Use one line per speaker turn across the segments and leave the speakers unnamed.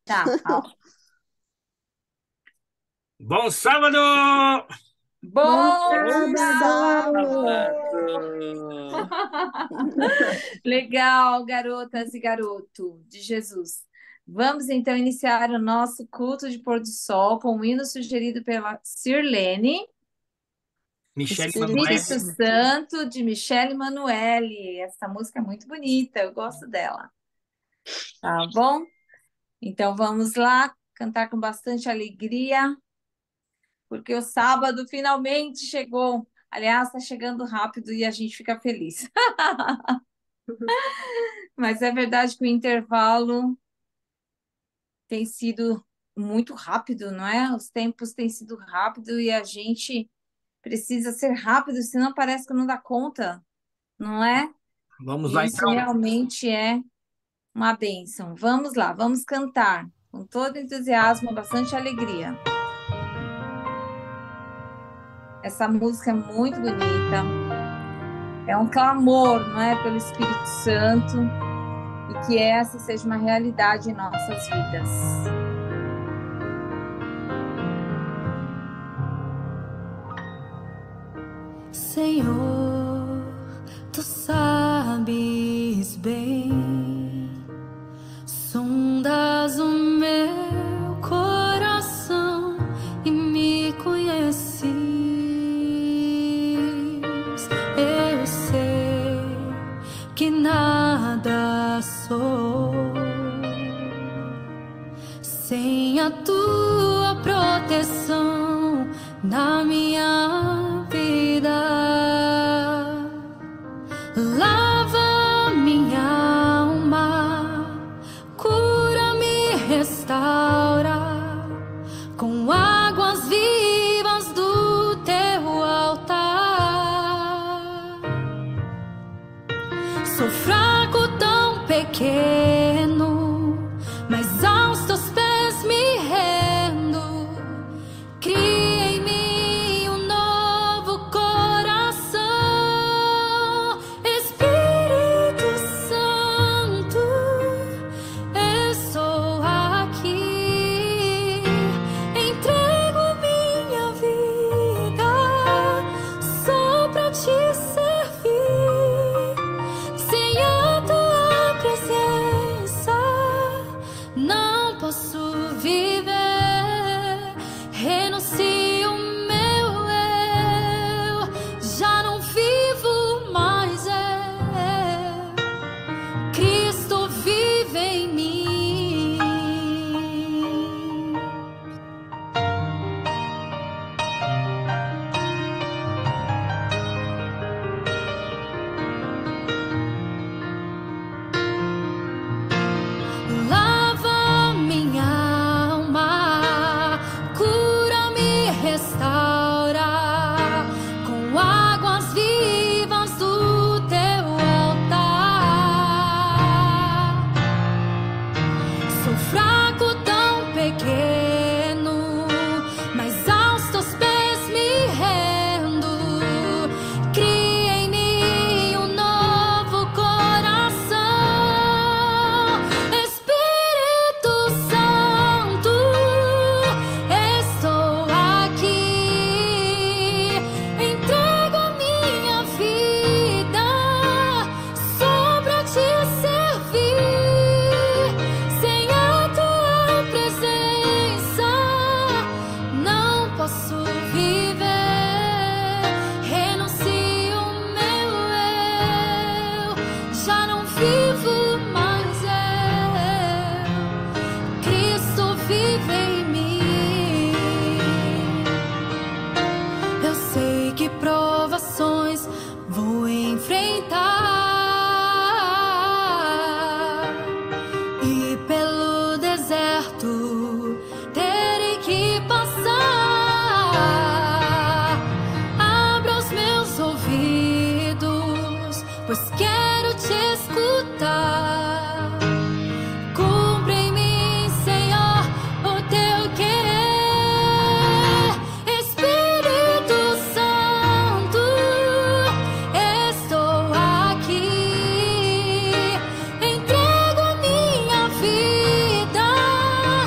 Tá. Ó.
Bom sábado!
Bom
Bom
sábado!
sábado! Legal, garotas e garoto de Jesus. Vamos então iniciar o nosso culto de pôr do sol com um hino sugerido pela Sirlene,
Michele
Espírito
Espírito
Manoel.
Santo.
Santo, de Michele Manoeli. Essa música é muito bonita, eu gosto dela. Tá bom? Então vamos lá cantar com bastante alegria, porque o sábado finalmente chegou. Aliás, está chegando rápido e a gente fica feliz. Mas é verdade que o intervalo tem sido muito rápido, não é? Os tempos têm sido rápido e a gente precisa ser rápido, senão parece que não dá conta, não é?
Vamos
E
lá
isso
então.
realmente é uma bênção. Vamos lá, vamos cantar com todo entusiasmo, bastante alegria. Essa música é muito bonita. É um clamor, não é, pelo Espírito Santo e que essa seja uma realidade em nossas vidas.
Senhor, tu sabes bem, sondas o meu coração e me conheces. Eu sei que nada sou sem a tua proteção na minha vida. Lava minha alma, cura-me, restaura com águas vivas do teu altar. Sou fraco, tão pequeno, mas aos teus pés me rendo. Cria em mim um novo coração, Espírito Santo, estou aqui, entrego minha vida só pra te servir. Sem a tua presença não posso viver. Renuncio o meu eu, já não vivo mais eu. Cristo vive em mim. Lava minha alma, cura-me, restaura com águas vivas do teu altar. Sou fraco, tão pequeno, mas aos teus pés me rendo. Cria em mim um novo coração, Espírito Santo, estou aqui, entrego a minha vida só pra te servir. Sem a tua presença não posso viver. Renuncio o meu eu, já não vivo mais eu. Cristo vive em mim. Eu sei que provações vou enfrentar e pelo deserto terei que passar. Abra os meus ouvidos, pois quero te escutar. Cumpre em mim, Senhor, o teu querer. Espírito Santo, estou aqui, entrego a minha vida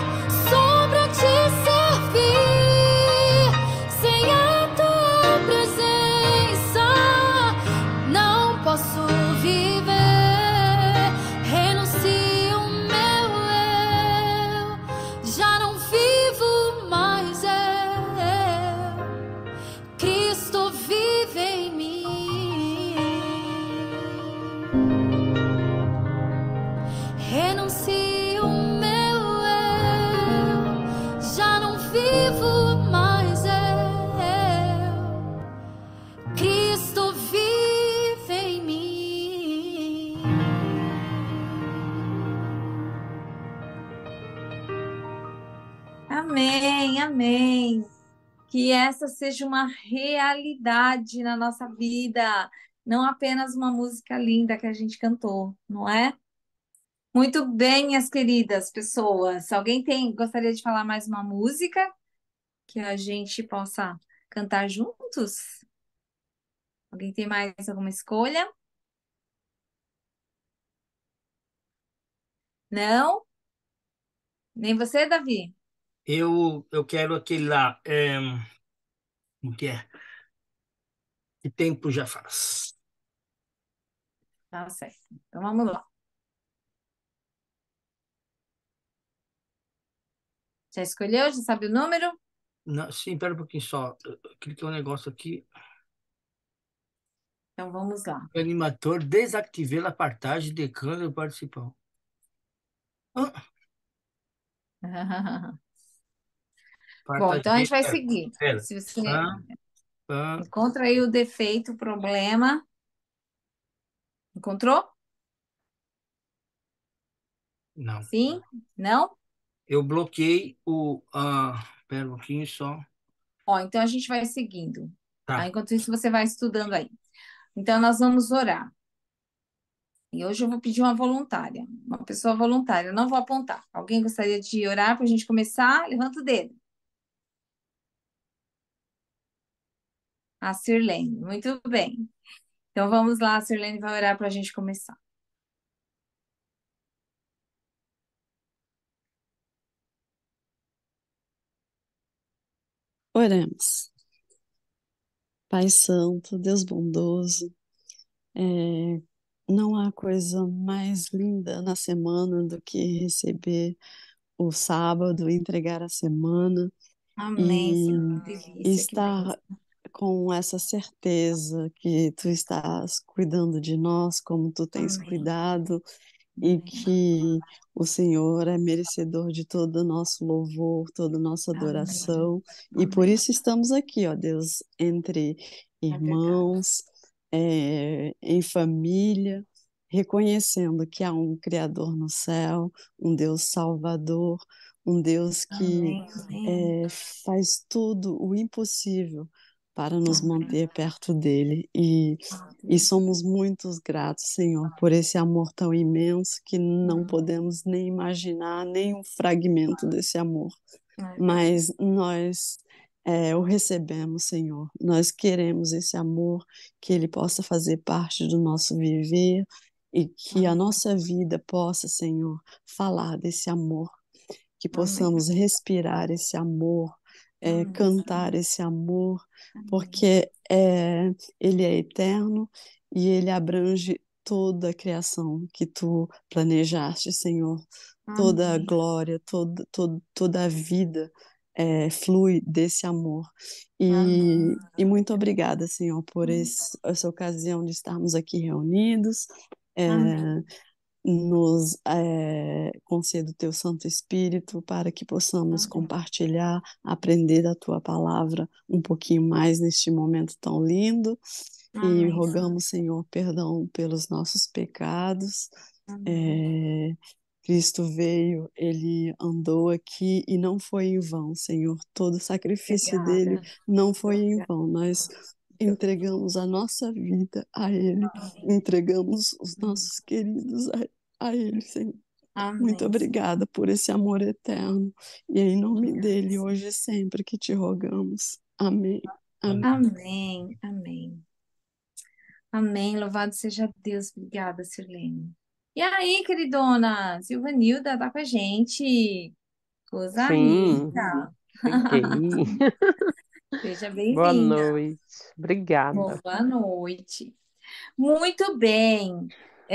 Amém, amém. Que essa seja uma realidade na nossa vida, não apenas uma música linda que a gente cantou, não é? Muito bem, minhas queridas pessoas. Gostaria de falar mais uma música que a gente possa cantar juntos? Alguém tem mais alguma escolha? Não? Nem você, Davi?
Eu quero aquele lá. O que é? Que tempo já faz?
Tá certo. Então vamos lá. Já escolheu? Já sabe o número?
Não, sim, pera um pouquinho só. Eu cliquei um negócio aqui.
Então vamos lá.
Animator, desativei a partagem de câmera participar. Ah,
Bom, então a
partagem,
gente vai
pera,
seguir.
pera.
Se você
Ah, ah,
encontra aí o defeito, o problema. Encontrou?
não.
Sim? Não?
Eu bloqueei o. Pera um pouquinho só.
Ó, então a gente vai seguindo. Aí,
Tá.
enquanto isso, você vai estudando aí. Então, nós vamos orar. E hoje eu vou pedir uma voluntária, uma pessoa voluntária. Eu não vou apontar. Alguém gostaria de orar para a gente começar? Levanta o dedo. A Sirlene. Muito bem. Então, vamos lá. A Sirlene vai orar para a gente começar.
Oremos. Pai Santo, Deus bondoso, é, não há coisa mais linda na semana do que receber o sábado, entregar a semana
Amém,
e
Senhor. Delícia, que
estar
bênção.
com essa certeza que tu estás cuidando de nós como tu tens
Amém.
cuidado e
Amém.
que o Senhor é merecedor de todo o nosso louvor, toda a nossa
Amém.
adoração, e por
Amém.
isso estamos aqui, ó Deus, entre
É verdade.
irmãos, em família, reconhecendo que há um Criador no céu, um Deus Salvador, um Deus que
Amém. Amém.
faz tudo o impossível para nos
Amém.
manter perto dele. E somos muitos gratos, Senhor, por esse amor tão imenso que não podemos nem imaginar nem um fragmento desse amor.
É verdade.
Mas nós o recebemos, Senhor. Nós queremos esse amor, que ele possa fazer parte do nosso viver e que a
Amém.
nossa vida possa, Senhor, falar desse amor, que
Amém.
possamos respirar esse amor,
Amém.
cantar esse amor,
Amém.
porque ele é eterno e ele abrange toda a criação que tu planejaste, Senhor. Toda a
Amém.
glória, toda a vida flui desse amor.
Amém.
E muito obrigada, Senhor, por essa ocasião de estarmos aqui reunidos.
Amém.
É, nos conceda o teu Santo Espírito para que possamos
Amém.
compartilhar, aprender da tua palavra um pouquinho mais neste momento tão lindo. E
Amém, Senhor.
rogamos, Senhor, perdão pelos nossos pecados.
Amém.
É, Cristo veio, ele andou aqui e não foi em vão, Senhor. Todo o sacrifício dele
Obrigada.
não foi em
Obrigada.
vão. Nós entregamos a nossa vida a ele, entregamos os nossos queridos a ele, Senhor. Muito
Amém, Senhor.
obrigada por esse amor eterno. E é em nome
Obrigada,
dele,
Senhor.
hoje e sempre, que te rogamos. Amém. Amém.
Amém. Amém. Amém. Louvado seja Deus. Obrigada, Sirlene. E aí, queridona? Silvanilda tá com a gente. Coisa
Sim,
linda.
cheguei.
Seja
Boa
bem-vinda.
noite. Obrigada.
Boa noite. Muito bem.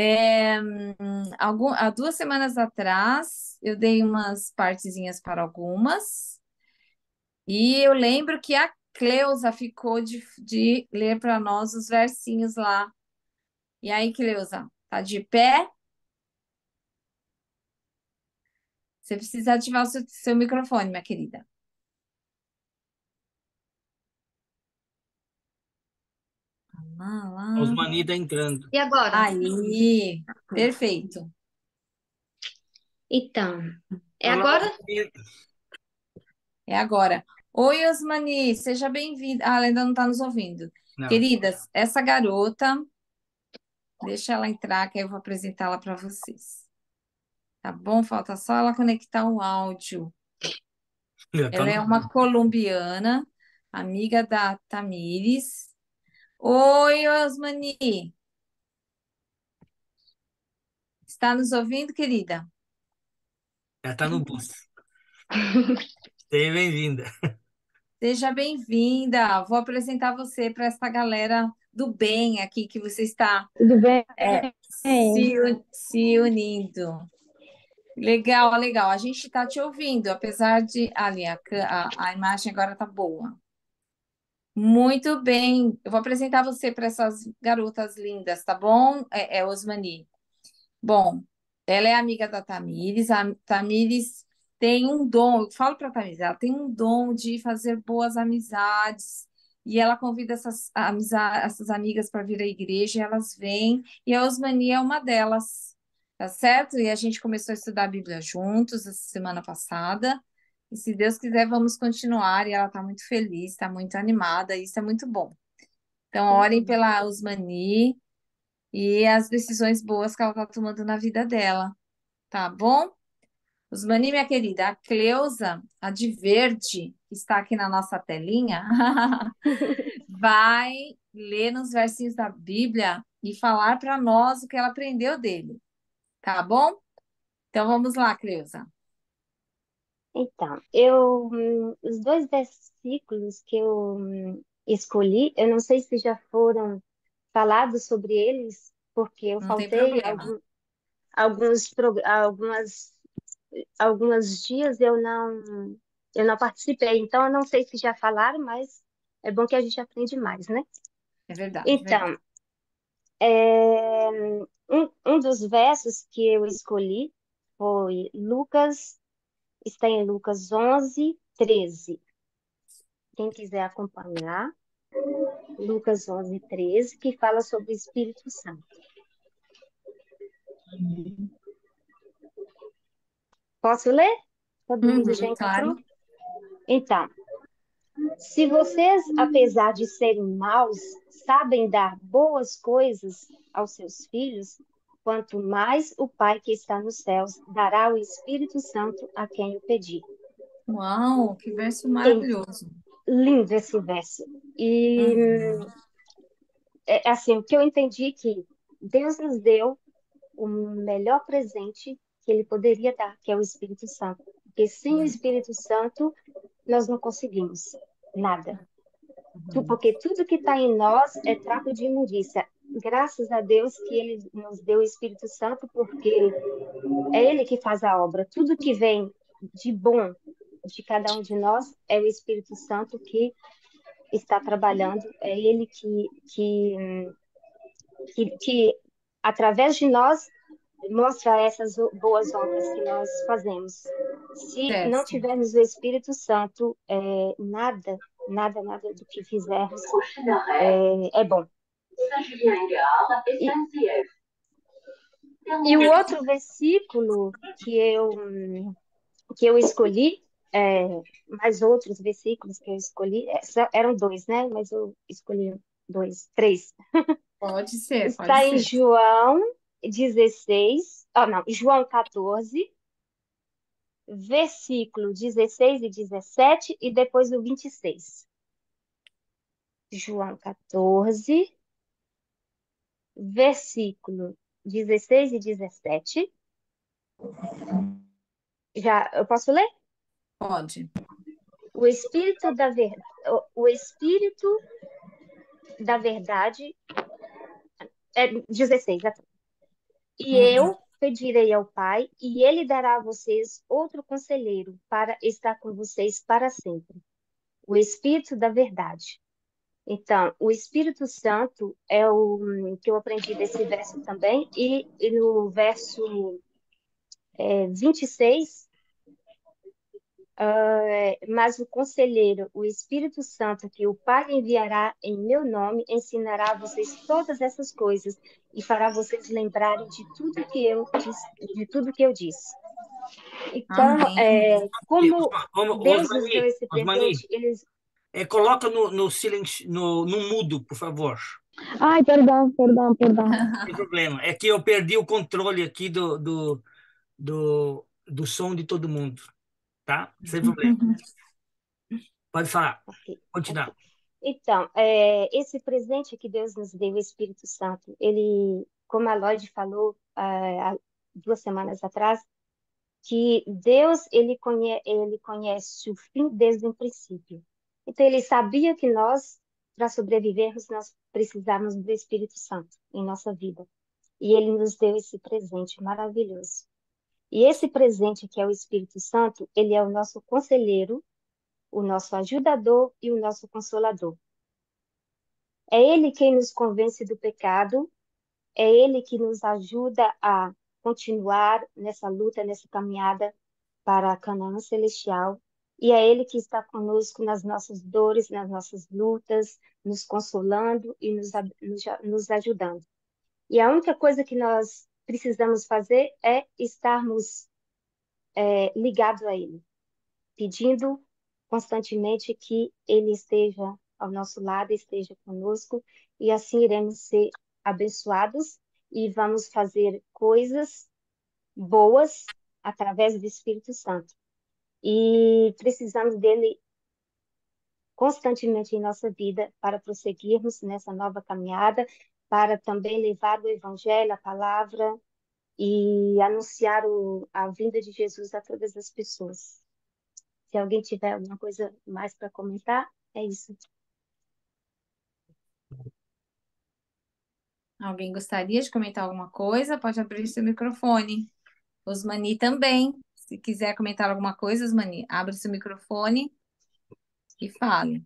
Há 2 semanas atrás, eu dei umas partezinhas para algumas, e eu lembro que a Cleusa ficou de ler para nós os versinhos lá. E aí, Cleusa, tá de pé? Você precisa ativar o seu microfone, minha querida. Lá,
Os
lá.
manida entrando.
E agora?
Aí, perfeito.
Então, é
Olá,
agora?
os manida.
É agora. Oi, Osmani, seja bem-vinda. Ah, ela ainda não está nos ouvindo.
Não.
Queridas, essa garota, deixa ela entrar, que aí eu vou apresentá-la para vocês. Tá bom? Falta só ela conectar o áudio.
Já tá
Ela
no...
é uma colombiana, amiga da Tamires. Oi, Osmani. Está nos ouvindo, querida?
Já tá no bus. Seja bem-vinda.
Seja bem-vinda. Vou apresentar você para essa galera do bem aqui que você está
Tudo bem?
se unindo. Legal, legal. A gente está te ouvindo, apesar de. Ali, a imagem agora está boa. Muito bem. Eu vou apresentar você para essas garotas lindas, tá bom? Osmani. Bom, ela é amiga da Tamires. A Tamires tem um dom, eu falo para a Tamires, ela tem um dom de fazer boas amizades. E ela convida essas amigas para vir à igreja, e elas vêm, e a Osmani é uma delas, tá certo? E a gente começou a estudar a Bíblia juntos essa semana passada. E se Deus quiser, vamos continuar. E ela está muito feliz, está muito animada, e isso é muito bom. Então, orem pela Osmani e as decisões boas que ela está tomando na vida dela, tá bom? Osmani, minha querida, a Cleusa, a de verde, que está aqui na nossa telinha, vai ler nos versinhos da Bíblia e falar para nós o que ela aprendeu dele, tá bom? Então vamos lá, Cleusa.
Então, os dois versículos que eu escolhi, eu não sei se já foram falados sobre eles, porque eu
Não tem
faltei
problema.
alguns dias eu não participei, então eu não sei se já falaram, mas é bom que a gente aprende mais, né?
É verdade, verdade.
Então, é, um dos versos que eu escolhi foi está em Lucas 11:13. Quem quiser acompanhar, Lucas 11:13, que fala sobre o Espírito Santo. Posso ler? Todo mundo já encontrou?
Claro.
Então, se vocês, apesar de serem maus, sabem dar boas coisas aos seus filhos, quanto mais o Pai que está nos céus dará o Espírito Santo a quem o pedir.
Uau, que verso
É
maravilhoso.
lindo esse verso. E assim, o que eu entendi é que Deus nos deu o melhor presente que ele poderia dar, que é o Espírito Santo. Porque sem o Espírito Santo, nós não conseguimos nada. Porque tudo que está em nós é trapo de imundícia. Graças a Deus que ele nos deu o Espírito Santo, porque é ele que faz a obra. Tudo que vem de bom de cada um de nós é o Espírito Santo que está trabalhando, é ele que através de nós mostra essas boas obras que nós fazemos. Se não
Certo.
tivermos o Espírito Santo, nada, nada, nada do que fizermos é bom. E o outro versículo que eu escolhi, mais outros versículos que eu escolhi, eram dois, né? Mas eu escolhi três.
Pode ser, pode
Está em
ser.
João 16, não, João 14, versículo 16 e 17 e depois o 26. João 14, versículo 16 e 17. Já, eu posso ler?
Pode.
O Espírito da verdade, 16, e eu pedirei ao Pai, e ele dará a vocês outro conselheiro para estar com vocês para sempre. O Espírito da verdade. Então, o Espírito Santo é o que eu aprendi desse verso também, e no verso 26, mas o conselheiro, o Espírito Santo, que o Pai enviará em meu nome, ensinará a vocês todas essas coisas e fará vocês lembrarem de tudo que eu disse. Então,
Amém.
como Deus nos deu
Osmani,
esse
Osmani,
presente, eles.
coloca no silêncio, no mudo, por favor.
Ai, perdão, perdão, perdão.
Não tem problema. É que eu perdi o controle aqui do som de todo mundo, tá? Sem problema. Pode falar.
Ok,
Continuar.
ok. Então, esse presente que Deus nos deu, o Espírito Santo, ele, como a Lloyd falou há 2 semanas atrás, que Deus ele conhece o fim desde o princípio. Então, ele sabia que nós, para sobrevivermos, nós precisávamos do Espírito Santo em nossa vida. E ele nos deu esse presente maravilhoso. E esse presente que é o Espírito Santo, ele é o nosso conselheiro, o nosso ajudador e o nosso consolador. É ele quem nos convence do pecado, é ele que nos ajuda a continuar nessa luta, nessa caminhada para a Canaã celestial. E é ele que está conosco nas nossas dores, nas nossas lutas, nos consolando e nos ajudando. E a única coisa que nós precisamos fazer é estarmos ligados a ele, pedindo constantemente que ele esteja ao nosso lado, esteja conosco, e assim iremos ser abençoados e vamos fazer coisas boas através do Espírito Santo. E precisamos dele constantemente em nossa vida para prosseguirmos nessa nova caminhada, para também levar o Evangelho, a palavra e anunciar a vinda de Jesus a todas as pessoas. Se alguém tiver alguma coisa mais para comentar, é isso.
Alguém gostaria de comentar alguma coisa? Pode abrir seu microfone. Osmani também. Se quiser comentar alguma coisa, Osmani, abre seu microfone e fale.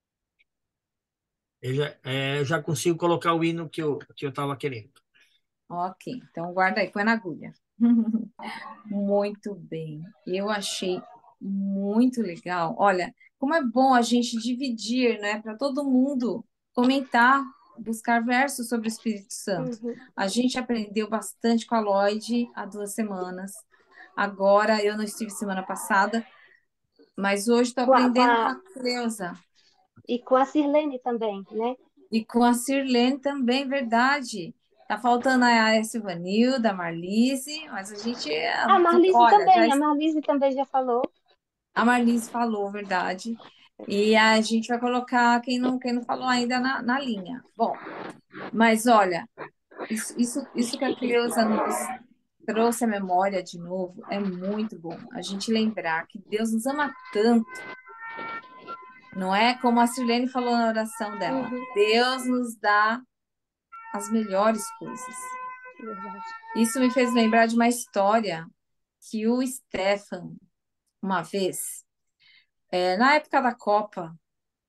Eu já consigo colocar o hino que eu estava querendo.
Ok, então guarda aí, põe na agulha. Muito bem. Eu achei muito legal. Olha, como é bom a gente dividir, né, para todo mundo comentar, buscar versos sobre o Espírito Santo.
Uhum.
A gente aprendeu bastante com a Lloyd há 2 semanas. Agora, eu não estive semana passada, mas hoje estou
Com a, com
aprendendo com
a-
a Cleusa.
e com a Sirlene também, né?
E com a Sirlene também, verdade. Tá faltando a Silvanilda, a Marlise, mas a gente, olha,
A Marlise também já falou.
a Marlise falou, verdade. E a gente vai colocar quem não falou ainda na linha. Bom, mas olha, isso que a Cleusa nos trouxe à memória de novo é muito bom. A gente lembrar que Deus nos ama tanto, não é? Como a Sirlene falou na oração dela.
Uhum.
Deus nos dá as melhores coisas.
Verdade.
Isso me fez lembrar de uma história que o Stefan, uma vez, na época da Copa,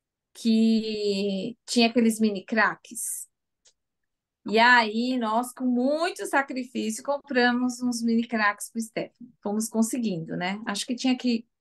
que tinha aqueles mini craques. E aí, nós, com muito sacrifício, compramos uns mini craques para o Stefan. Fomos conseguindo, né? Acho que tinha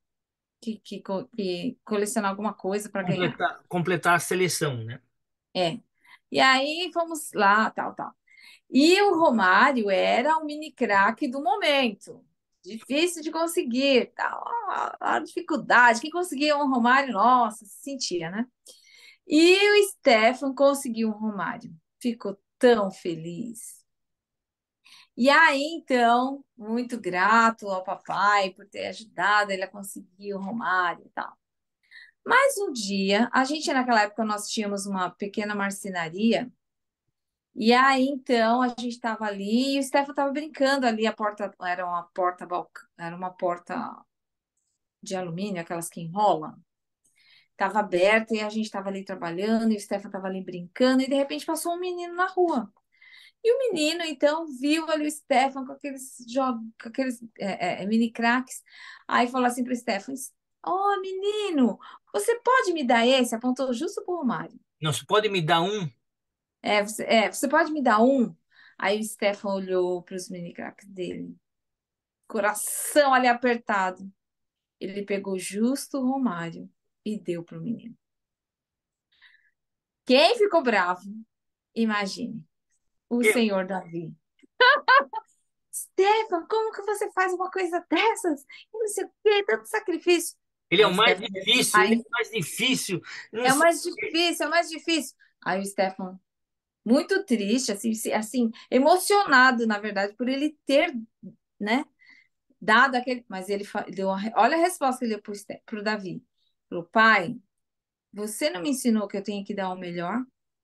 que colecionar alguma coisa para ganhar.
Completar a seleção, né?
É. E aí, fomos lá, tal, tal. E o Romário era o mini craque do momento. Difícil de conseguir, tal. A dificuldade. Quem conseguia um Romário, nossa, se sentia, né? E o Stefan conseguiu um Romário. Ficou tão feliz. E aí, então, muito grato ao papai por ter ajudado ele a conseguir o Romário e tal. Mas um dia, a gente naquela época nós tínhamos uma pequena marcenaria. E aí, então, a gente estava ali e o Stefan estava brincando ali, a porta era uma porta de alumínio, aquelas que enrolam. Estava aberta e a gente estava ali trabalhando e o Stefan estava ali brincando e de repente passou um menino na rua. E o menino, então, viu ali o Stefan com aqueles jogos, com aqueles mini craques. Aí falou assim para o Stefan: Ó, menino, você pode me dar esse? Apontou justo para o Romário.
Não, você pode me dar um?
Você pode me dar um? Aí o Stefan olhou para os mini craques dele, coração ali apertado. Ele pegou justo o Romário e deu para o menino. Quem ficou bravo? Imagine, o
Eu.
senhor Davi. Stefan, como que você faz uma coisa dessas? E não sei o quê, tanto sacrifício.
Ele é
Aí
o
o
mais
Stefan,
difícil, ele é o mais difícil. Eu não
é o
sei.
mais difícil, é o mais difícil. Aí o Stefan, muito triste, assim, emocionado, na verdade, por ele ter, né, dado aquele. Mas ele deu olha a resposta que ele deu para o Davi. Para o pai, você não me ensinou que eu tenho que dar o melhor?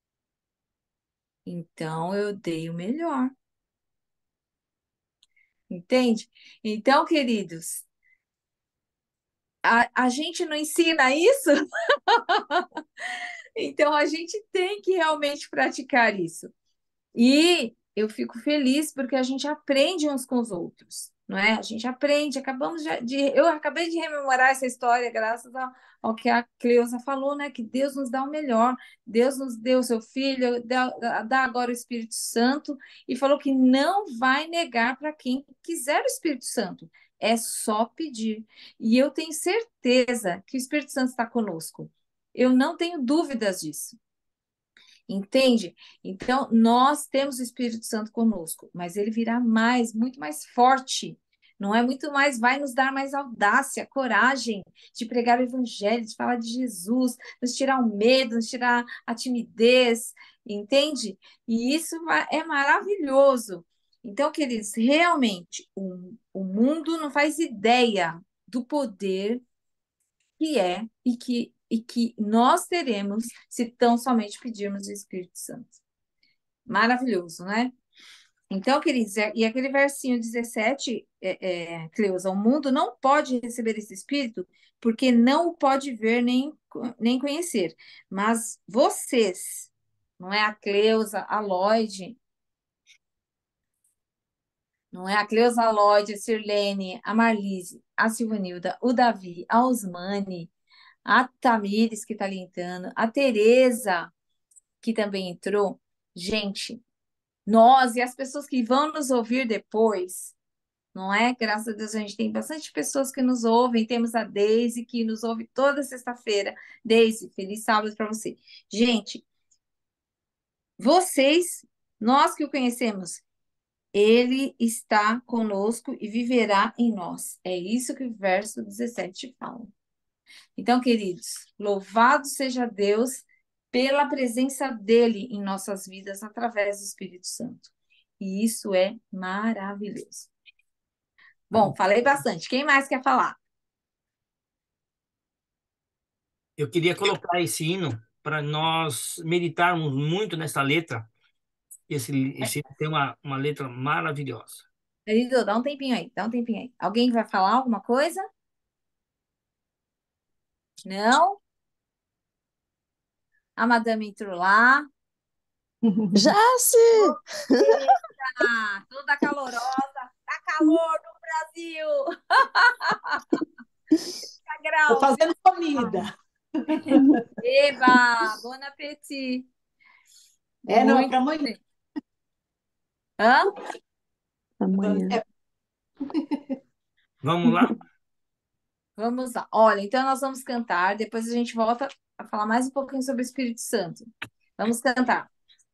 Então eu dei o melhor. Entende? Então, queridos, a gente não ensina isso, então a gente tem que realmente praticar isso. E eu fico feliz porque a gente aprende uns com os outros, não é? A gente aprende, eu acabei de rememorar essa história graças ao que a Cleusa falou, né? Que Deus nos dá o melhor, Deus nos deu o seu Filho, dá agora o Espírito Santo, e falou que não vai negar para quem quiser o Espírito Santo, é só pedir. E eu tenho certeza que o Espírito Santo está conosco, eu não tenho dúvidas disso. Entende? Então, nós temos o Espírito Santo conosco, mas ele virá muito mais forte. Não é muito mais, vai nos dar mais audácia, coragem de pregar o Evangelho, de falar de Jesus, nos tirar o medo, nos tirar a timidez, entende? E isso é maravilhoso. Então, queridos, realmente, o mundo não faz ideia do poder que é e que nós teremos se tão somente pedirmos o Espírito Santo. Maravilhoso, né? Então, queridos, e aquele versinho 17, Cleusa, o mundo não pode receber esse Espírito porque não o pode ver nem conhecer. Mas vocês, não é a Cleusa, a Lloyd, não é a Cleusa, a Lloyd, a Sirlene, a Marlise, a Silvanilda, o Davi, a Osmane, a Tamires, que está ali entrando, a Tereza, que também entrou. Gente, nós e as pessoas que vão nos ouvir depois, não é? Graças a Deus a gente tem bastante pessoas que nos ouvem. Temos a Deise, que nos ouve toda sexta-feira. Deise, feliz sábado para você. Gente, vocês, nós que o conhecemos, ele está conosco e viverá em nós. É isso que o verso 17 fala. Então, queridos, louvado seja Deus pela presença dele em nossas vidas através do Espírito Santo. E isso é maravilhoso. Bom, falei bastante. Quem mais quer falar?
Eu queria colocar esse hino para nós meditarmos muito nessa letra. Esse hino tem uma letra maravilhosa.
Querido, dá um tempinho aí, dá um tempinho aí. Alguém vai falar alguma coisa? Não? A madame entrou lá.
Jace!
Eita, toda calorosa. Tá calor no Brasil. Tá
Tô
grau.
fazendo comida.
Eba, bon appétit.
Não,
Muito
para amanhã.
bem. Hã?
Amanhã.
Vamos lá?
Vamos lá. Olha, então nós vamos cantar, depois a gente volta a falar mais um pouquinho sobre o Espírito Santo. Vamos cantar.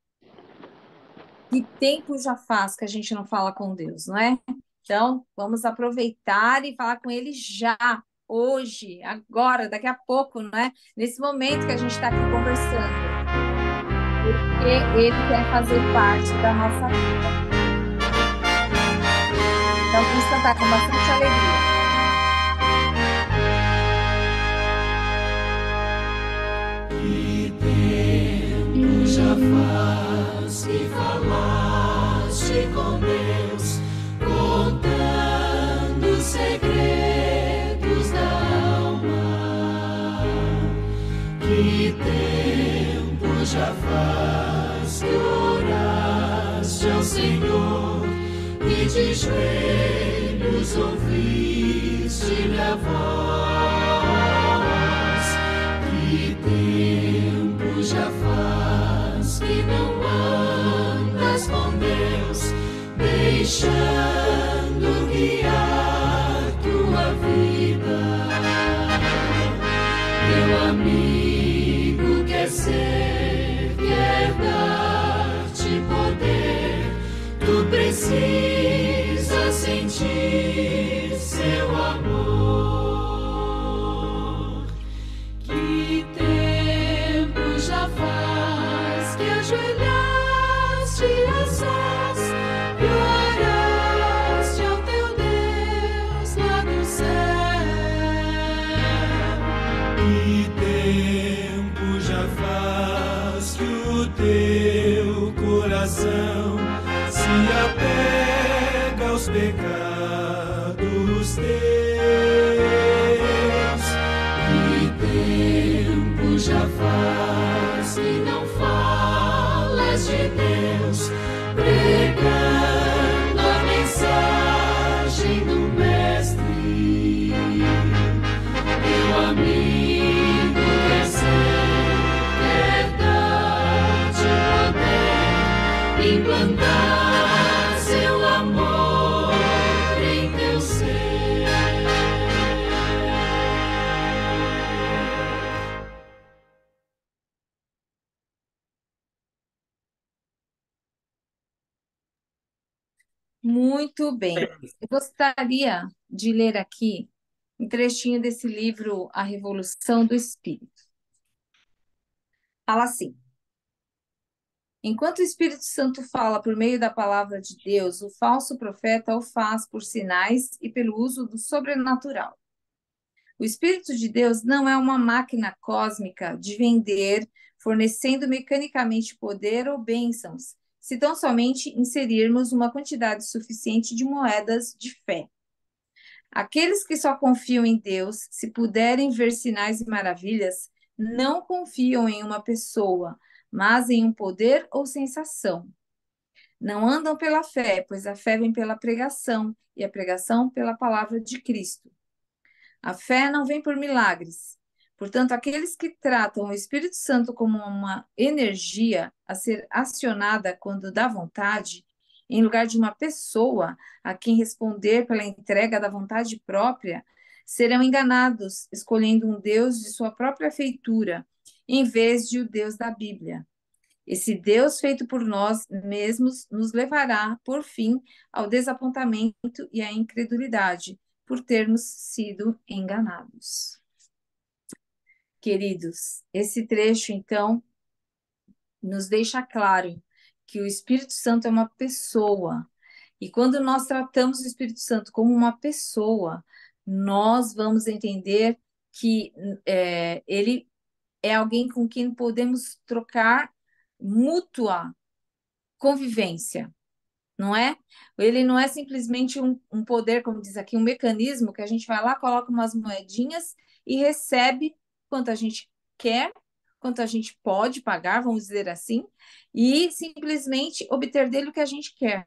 Que tempo já faz que a gente não fala com Deus, não é? Então, vamos aproveitar e falar com Ele já, hoje, agora, daqui a pouco, não é? Nesse momento que a gente está aqui conversando. Porque Ele quer fazer parte da nossa vida. Então, vamos cantar com bastante alegria.
Que tempo já faz que falaste com Deus, contando segredos da alma. Que tempo já faz que oraste ao Senhor e de joelhos ouviste-lhe a voz. Que tempo já faz que não andas com Deus, deixando guiar tua vida. Meu amigo quer dar-te poder, tu precisas sentir seu amor. Que tempo já faz que ajoelhaste a sós e oraste ao teu Deus lá do céu.
Que tempo já faz que o teu coração se apega aos pecados teus.
Que tempo já faz que não falas de Deus, pregando a mensagem do Mestre. Meu amigo, quer ser verdade, poder implantar seu amor em teu ser.
Muito bem. Eu gostaria de ler aqui um trechinho desse livro, A Revolução do Espírito. Fala assim: enquanto o Espírito Santo fala por meio da palavra de Deus, o falso profeta o faz por sinais e pelo uso do sobrenatural. O Espírito de Deus não é uma máquina cósmica de vender, fornecendo mecanicamente poder ou bênçãos, se tão somente inserirmos uma quantidade suficiente de moedas de fé. Aqueles que só confiam em Deus, se puderem ver sinais e maravilhas, não confiam em uma pessoa, mas em um poder ou sensação. Não andam pela fé, pois a fé vem pela pregação, e a pregação pela palavra de Cristo. A fé não vem por milagres. Portanto, aqueles que tratam o Espírito Santo como uma energia a ser acionada quando dá vontade, em lugar de uma pessoa a quem responder pela entrega da vontade própria, serão enganados, escolhendo um Deus de sua própria feitura, em vez de o Deus da Bíblia. Esse Deus feito por nós mesmos nos levará, por fim, ao desapontamento e à incredulidade, por termos sido enganados. Queridos, esse trecho, então, nos deixa claro que o Espírito Santo é uma pessoa. E quando nós tratamos o Espírito Santo como uma pessoa, nós vamos entender que ele é alguém com quem podemos trocar mútua convivência, não é? Ele não é simplesmente um poder, como diz aqui, um mecanismo que a gente vai lá, coloca umas moedinhas e recebe quanto a gente quer, quanto a gente pode pagar, vamos dizer assim, e simplesmente obter dele o que a gente quer.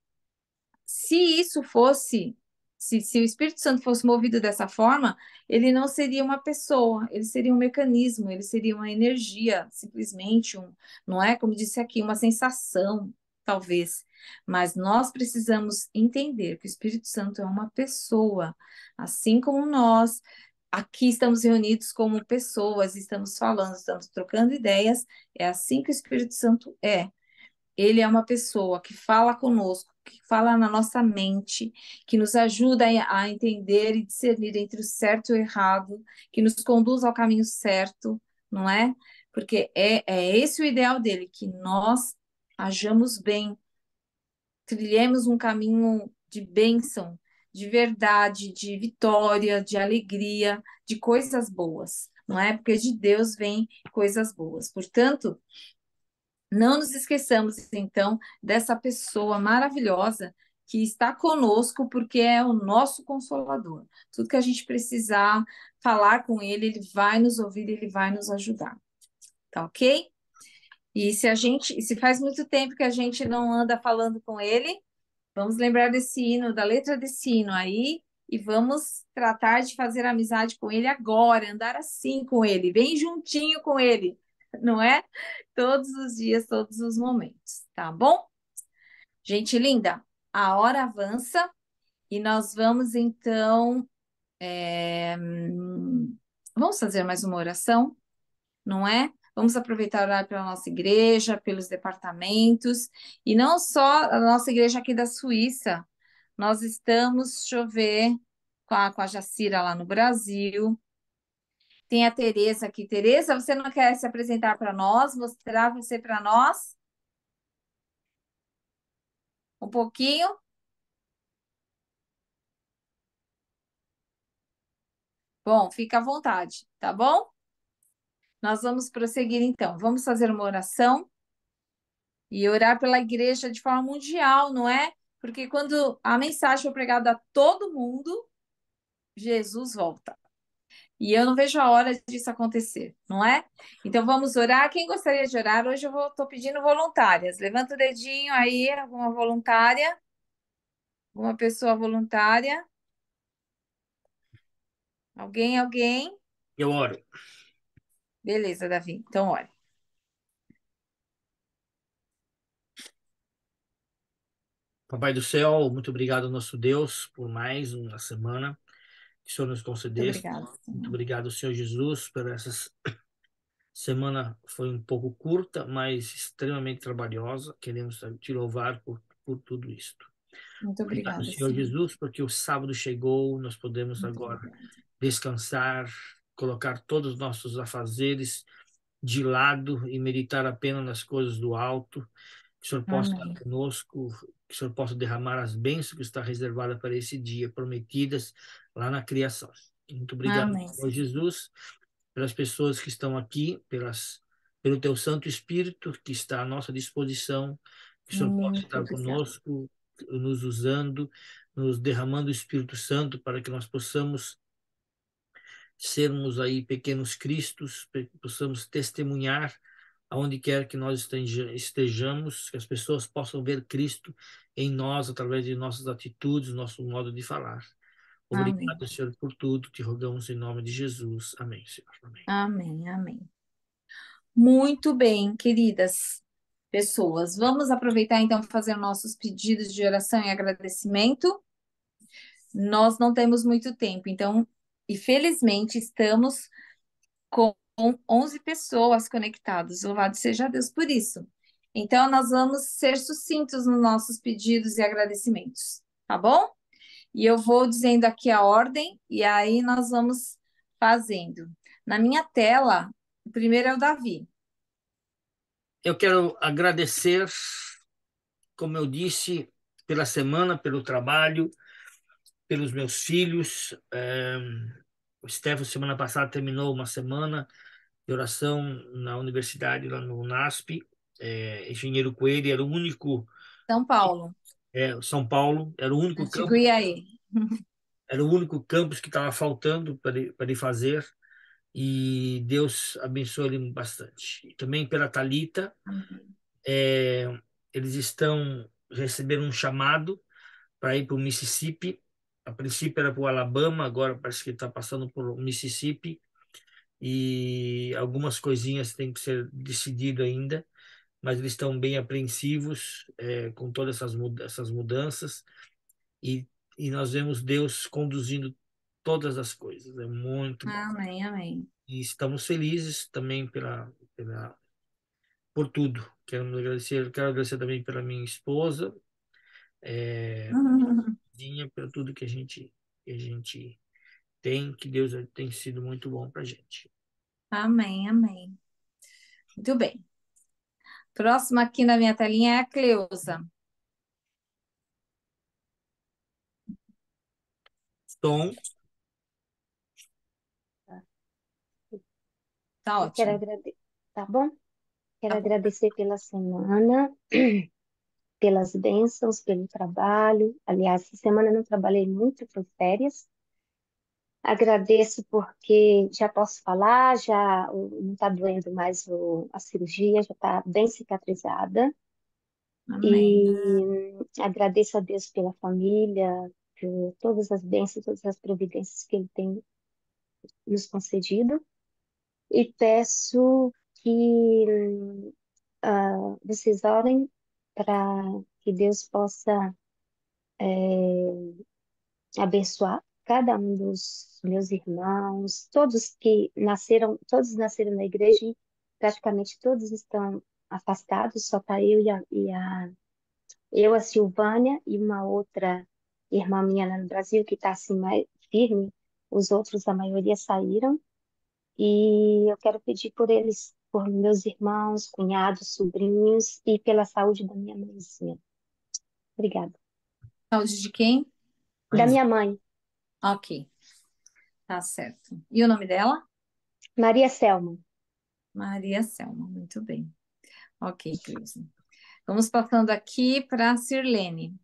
Se isso fosse, se o Espírito Santo fosse movido dessa forma, ele não seria uma pessoa, ele seria um mecanismo, ele seria uma energia, simplesmente não é, como disse aqui, uma sensação, talvez. Mas nós precisamos entender que o Espírito Santo é uma pessoa, assim como nós. Aqui estamos reunidos como pessoas, estamos falando, estamos trocando ideias, é assim que o Espírito Santo é. Ele é uma pessoa que fala conosco, que fala na nossa mente, que nos ajuda a entender e discernir entre o certo e o errado, que nos conduz ao caminho certo, não é? Porque é esse o ideal dele, que nós hajamos bem, trilhemos um caminho de bênção, de verdade, de vitória, de alegria, de coisas boas, não é? Porque de Deus vem coisas boas. Portanto, não nos esqueçamos, então, dessa pessoa maravilhosa que está conosco, porque é o nosso consolador. Tudo que a gente precisar falar com ele, ele vai nos ouvir, ele vai nos ajudar. Tá ok? E se faz muito tempo que a gente não anda falando com ele, vamos lembrar desse hino, da letra desse hino aí, e vamos tratar de fazer amizade com ele agora, andar assim com ele, bem juntinho com ele, não é? Todos os dias, todos os momentos, tá bom? Gente linda, a hora avança e nós vamos então, vamos fazer mais uma oração, não é? Vamos aproveitar e orar pela nossa igreja, pelos departamentos, e não só a nossa igreja aqui da Suíça, Nós estamos, deixa eu ver, com a Jacira lá no Brasil. Tem a Tereza aqui. Tereza, você não quer se apresentar para nós, mostrar você para nós um pouquinho? Bom, fica à vontade, tá bom? Nós vamos prosseguir então. Vamos fazer uma oração e orar pela igreja de forma mundial, não é? Porque quando a mensagem for pregada a todo mundo, Jesus volta. E eu não vejo a hora disso acontecer, não é? Então vamos orar. Quem gostaria de orar? Hoje eu estou pedindo voluntárias. Levanta o dedinho aí, alguma voluntária, alguma pessoa voluntária. Alguém, alguém?
Eu oro.
Beleza, Davi. Então, olha.
Papai do céu, muito obrigado, nosso Deus, por mais uma semana que o Senhor nos
Muito
concedeste.
obrigada.
Muito obrigado, Senhor Jesus, por essa semana. Foi um pouco curta, mas extremamente trabalhosa. Queremos te louvar por tudo isto.
Muito
Obrigado,
obrigada,
Senhor
Senhor.
Jesus, porque o sábado chegou, nós podemos
Muito
agora
obrigada.
descansar, colocar todos os nossos afazeres de lado e meditar apenas nas coisas do alto. Que o Senhor possa estar
Amém.
conosco, que o Senhor possa derramar as bênçãos que está reservada para esse dia, prometidas lá na criação. Muito obrigado,
Amém.
Senhor Jesus, pelas pessoas que estão aqui, pelo teu Santo Espírito que está à nossa disposição, que o Senhor possa
Muito
estar
obrigada.
conosco, nos usando, nos derramando o Espírito Santo para que nós possamos sermos aí pequenos cristos, possamos testemunhar aonde quer que nós estejamos, que as pessoas possam ver Cristo em nós através de nossas atitudes, nosso modo de falar.
Amém.
Obrigado, Senhor, por tudo. Te rogamos em nome de Jesus. Amém, Senhor. Amém.
Amém. Amém. Muito bem, queridas pessoas. Vamos aproveitar então para fazer nossos pedidos de oração e agradecimento. Nós não temos muito tempo, então, e felizmente estamos com 11 pessoas conectadas. Louvado seja Deus por isso. Então, nós vamos ser sucintos nos nossos pedidos e agradecimentos, tá bom? E eu vou dizendo aqui a ordem, e aí nós vamos fazendo. Na minha tela, o primeiro é o Davi.
Eu quero agradecer, como eu disse, pela semana, pelo trabalho, pelos meus filhos. O Stefano, semana passada, terminou uma semana de oração na universidade, lá no UNASP. Engenheiro Coelho era o único,
São Paulo.
São Paulo, era o único
Antigo
campus,
IAE.
era o único campus que estava faltando para ele fazer, e Deus abençoou ele bastante. E também pela Thalita, eles receberam um chamado para ir para o Mississippi. A princípio era para o Alabama, agora parece que está passando por o Mississippi, e algumas coisinhas têm que ser decidido ainda, mas eles estão bem apreensivos com todas essas mudanças, e, e nós vemos Deus conduzindo todas as coisas. É muito bom.
Amém, amém.
E estamos felizes também por tudo. Quero agradecer também pela minha esposa, por tudo que a gente tem, que Deus tem sido muito bom para a gente.
Amém, amém. Muito bem. Próxima aqui na minha telinha é a Cleusa.
Tom,
Tá
Eu quero
ótimo.
agradecer, tá bom? Quero
Tá bom.
agradecer pela semana, pelas bênçãos, pelo trabalho. Aliás, essa semana eu não trabalhei muito, por férias. Agradeço porque já posso falar, não está doendo mais a cirurgia, já está bem cicatrizada.
Amém.
E agradeço a Deus pela família, por todas as bênçãos, todas as providências que Ele tem nos concedido. E peço que vocês orem para que Deus possa abençoar cada um dos meus irmãos, todos nasceram na igreja e praticamente todos estão afastados, só está eu a Silvânia e uma outra irmã minha lá no Brasil que está assim mais firme, os outros, a maioria saíram, e eu quero pedir por eles, por meus irmãos, cunhados, sobrinhos e pela saúde da minha mãezinha. Obrigada.
Saúde de quem?
Da
Mas
minha mãe,
Ok, tá certo. E o nome dela?
Maria Selma.
Maria Selma, muito bem. Ok, Cleusa. Vamos passando aqui para Sirlene.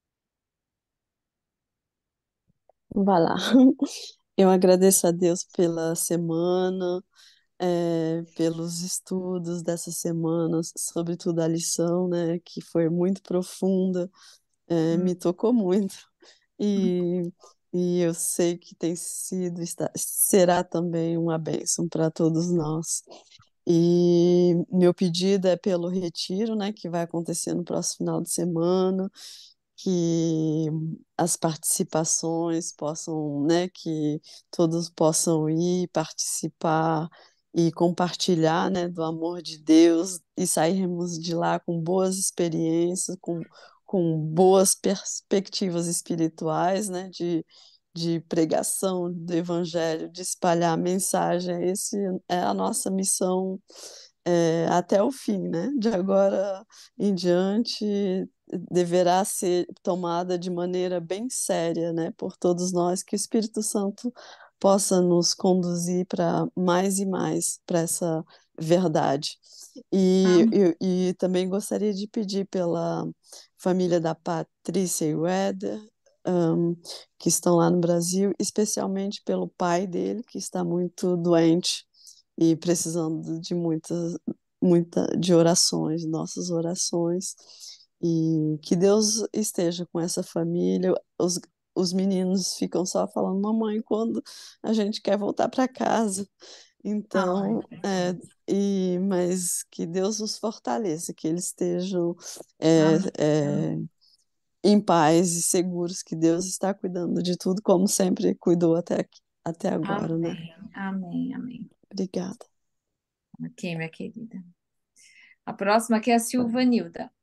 Vai lá. Eu agradeço a Deus pela semana, pelos estudos dessa semana, sobretudo a lição, né, que foi muito profunda, me tocou muito. E, e eu sei que tem sido, será também uma bênção para todos nós. E meu pedido é pelo retiro, né, que vai acontecer no próximo final de semana, que as participações possam, né, que todos possam ir participar e compartilhar, né, do amor de Deus e sairmos de lá com boas experiências, com boas perspectivas espirituais, né, de pregação do evangelho, de espalhar a mensagem. Esse é a nossa missão, até o fim, né? De agora em diante deverá ser tomada de maneira bem séria, né, por todos nós, que o Espírito Santo possa nos conduzir para mais e mais para essa verdade. E também gostaria de pedir pela família da Patrícia e Weder, um, que estão lá no Brasil, especialmente pelo pai dele, que está muito doente e precisando de de orações, nossas orações, e que Deus esteja com essa família. Os meninos ficam só falando, mamãe, quando a gente quer voltar para casa.
Ai,
Então, mas que Deus os fortaleça, que eles estejam
amém,
em paz e seguros, que Deus está cuidando de tudo, como sempre cuidou até agora, né?
amém, amém, amém.
Obrigada.
Ok, minha querida. A próxima aqui é a Silvanilda.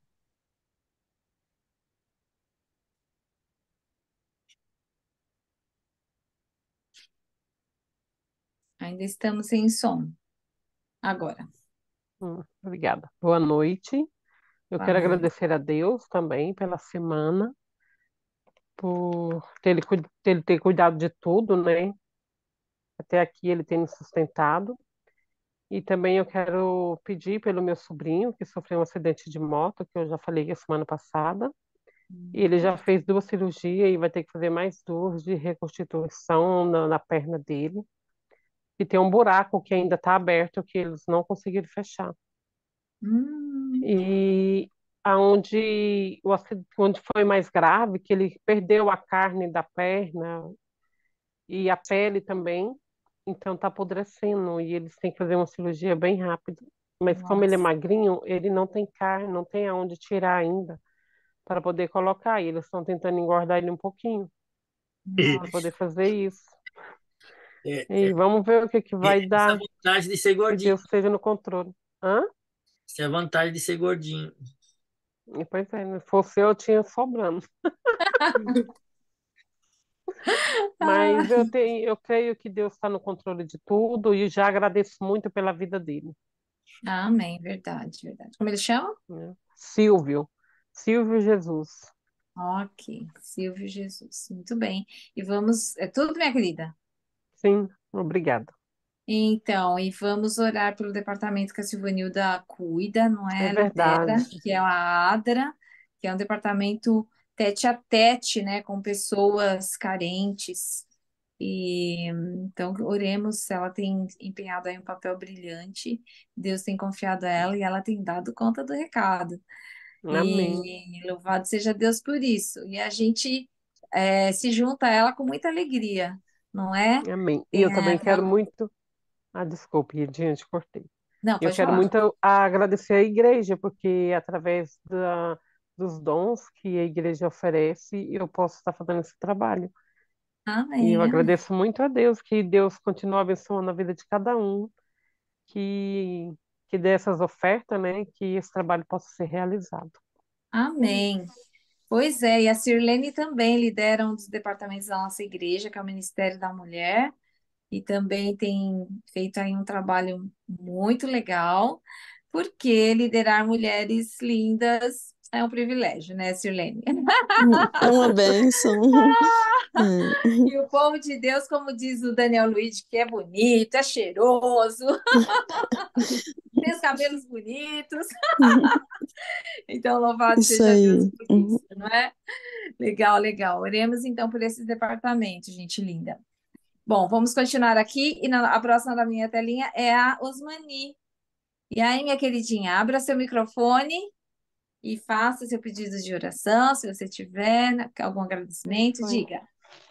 Ainda estamos sem som. Agora.
Obrigada. Boa noite. Eu
Boa
quero
noite.
agradecer a Deus também pela semana, por ele ter cuidado de tudo, né? Até aqui ele tem nos sustentado. E também eu quero pedir pelo meu sobrinho, que sofreu um acidente de moto, que eu já falei a semana passada. E ele já fez 2 cirurgias e vai ter que fazer mais 2 de reconstituição na perna dele. E tem um buraco que ainda está aberto, que eles não conseguiram fechar.
Hum,
E onde foi mais grave, que ele perdeu a carne da perna e a pele também, então está apodrecendo e eles têm que fazer uma cirurgia bem rápido. Mas como ele é
nossa.
magrinho, ele não tem carne, não tem aonde tirar ainda para poder colocar. E eles estão tentando engordar ele um pouquinho para poder fazer isso.
é,
E vamos ver o que que vai
essa é a
dar,
vantagem de ser
que
gordinho.
Deus esteja no controle. Hã?
Essa é a vantagem de ser gordinho.
E, pois é, se fosse eu tinha sobrando. Mas eu creio que Deus está no controle de tudo e já agradeço muito pela vida dele,
Amém, verdade, verdade. Como ele chama?
né? Silvio Jesus.
Ok, Silvio Jesus. Muito bem. E vamos. É tudo, minha querida?
Sim, obrigada.
Então, e vamos orar pelo departamento que a Silvanilda cuida, não
É
é? Lidera,
verdade.
que é a ADRA, que é um departamento tete a tete, né, com pessoas carentes. E então oremos, ela tem empenhado aí um papel brilhante, Deus tem confiado a ela e ela tem dado conta do recado.
Amém.
E louvado seja Deus por isso. E a gente se junta a ela com muita alegria, não é?
Amém. E eu
Tem
também quero
aquela.
muito. Ah, desculpe, gente, cortei.
Não,
Eu
pode
quero
falar.
muito agradecer à igreja, porque através dos dons que a igreja oferece, eu posso estar fazendo esse trabalho. E eu
Amém, amém.
agradeço muito a Deus, que Deus continue abençoando a vida de cada um, que, que dê essas ofertas, né, que esse trabalho possa ser realizado.
Amém. Pois é, e a Sirlene também lidera um dos departamentos da nossa igreja, que é o Ministério da Mulher, e também tem feito aí um trabalho muito legal, porque liderar mulheres lindas é um privilégio, né, Sirlene?
É uma bênção. É.
E o povo de Deus, como diz o Daniel Luiz, que é bonito, é cheiroso, tem os cabelos bonitos. Então, louvado
Isso
seja Deus
aí.
por isso, não é? Legal, legal. Oremos então por esses departamentos, gente linda. Bom, vamos continuar aqui e a próxima da minha telinha é a Osmani. E aí, minha queridinha, abra seu microfone e faça seu pedido de oração, se você tiver algum agradecimento,
Foi.
diga.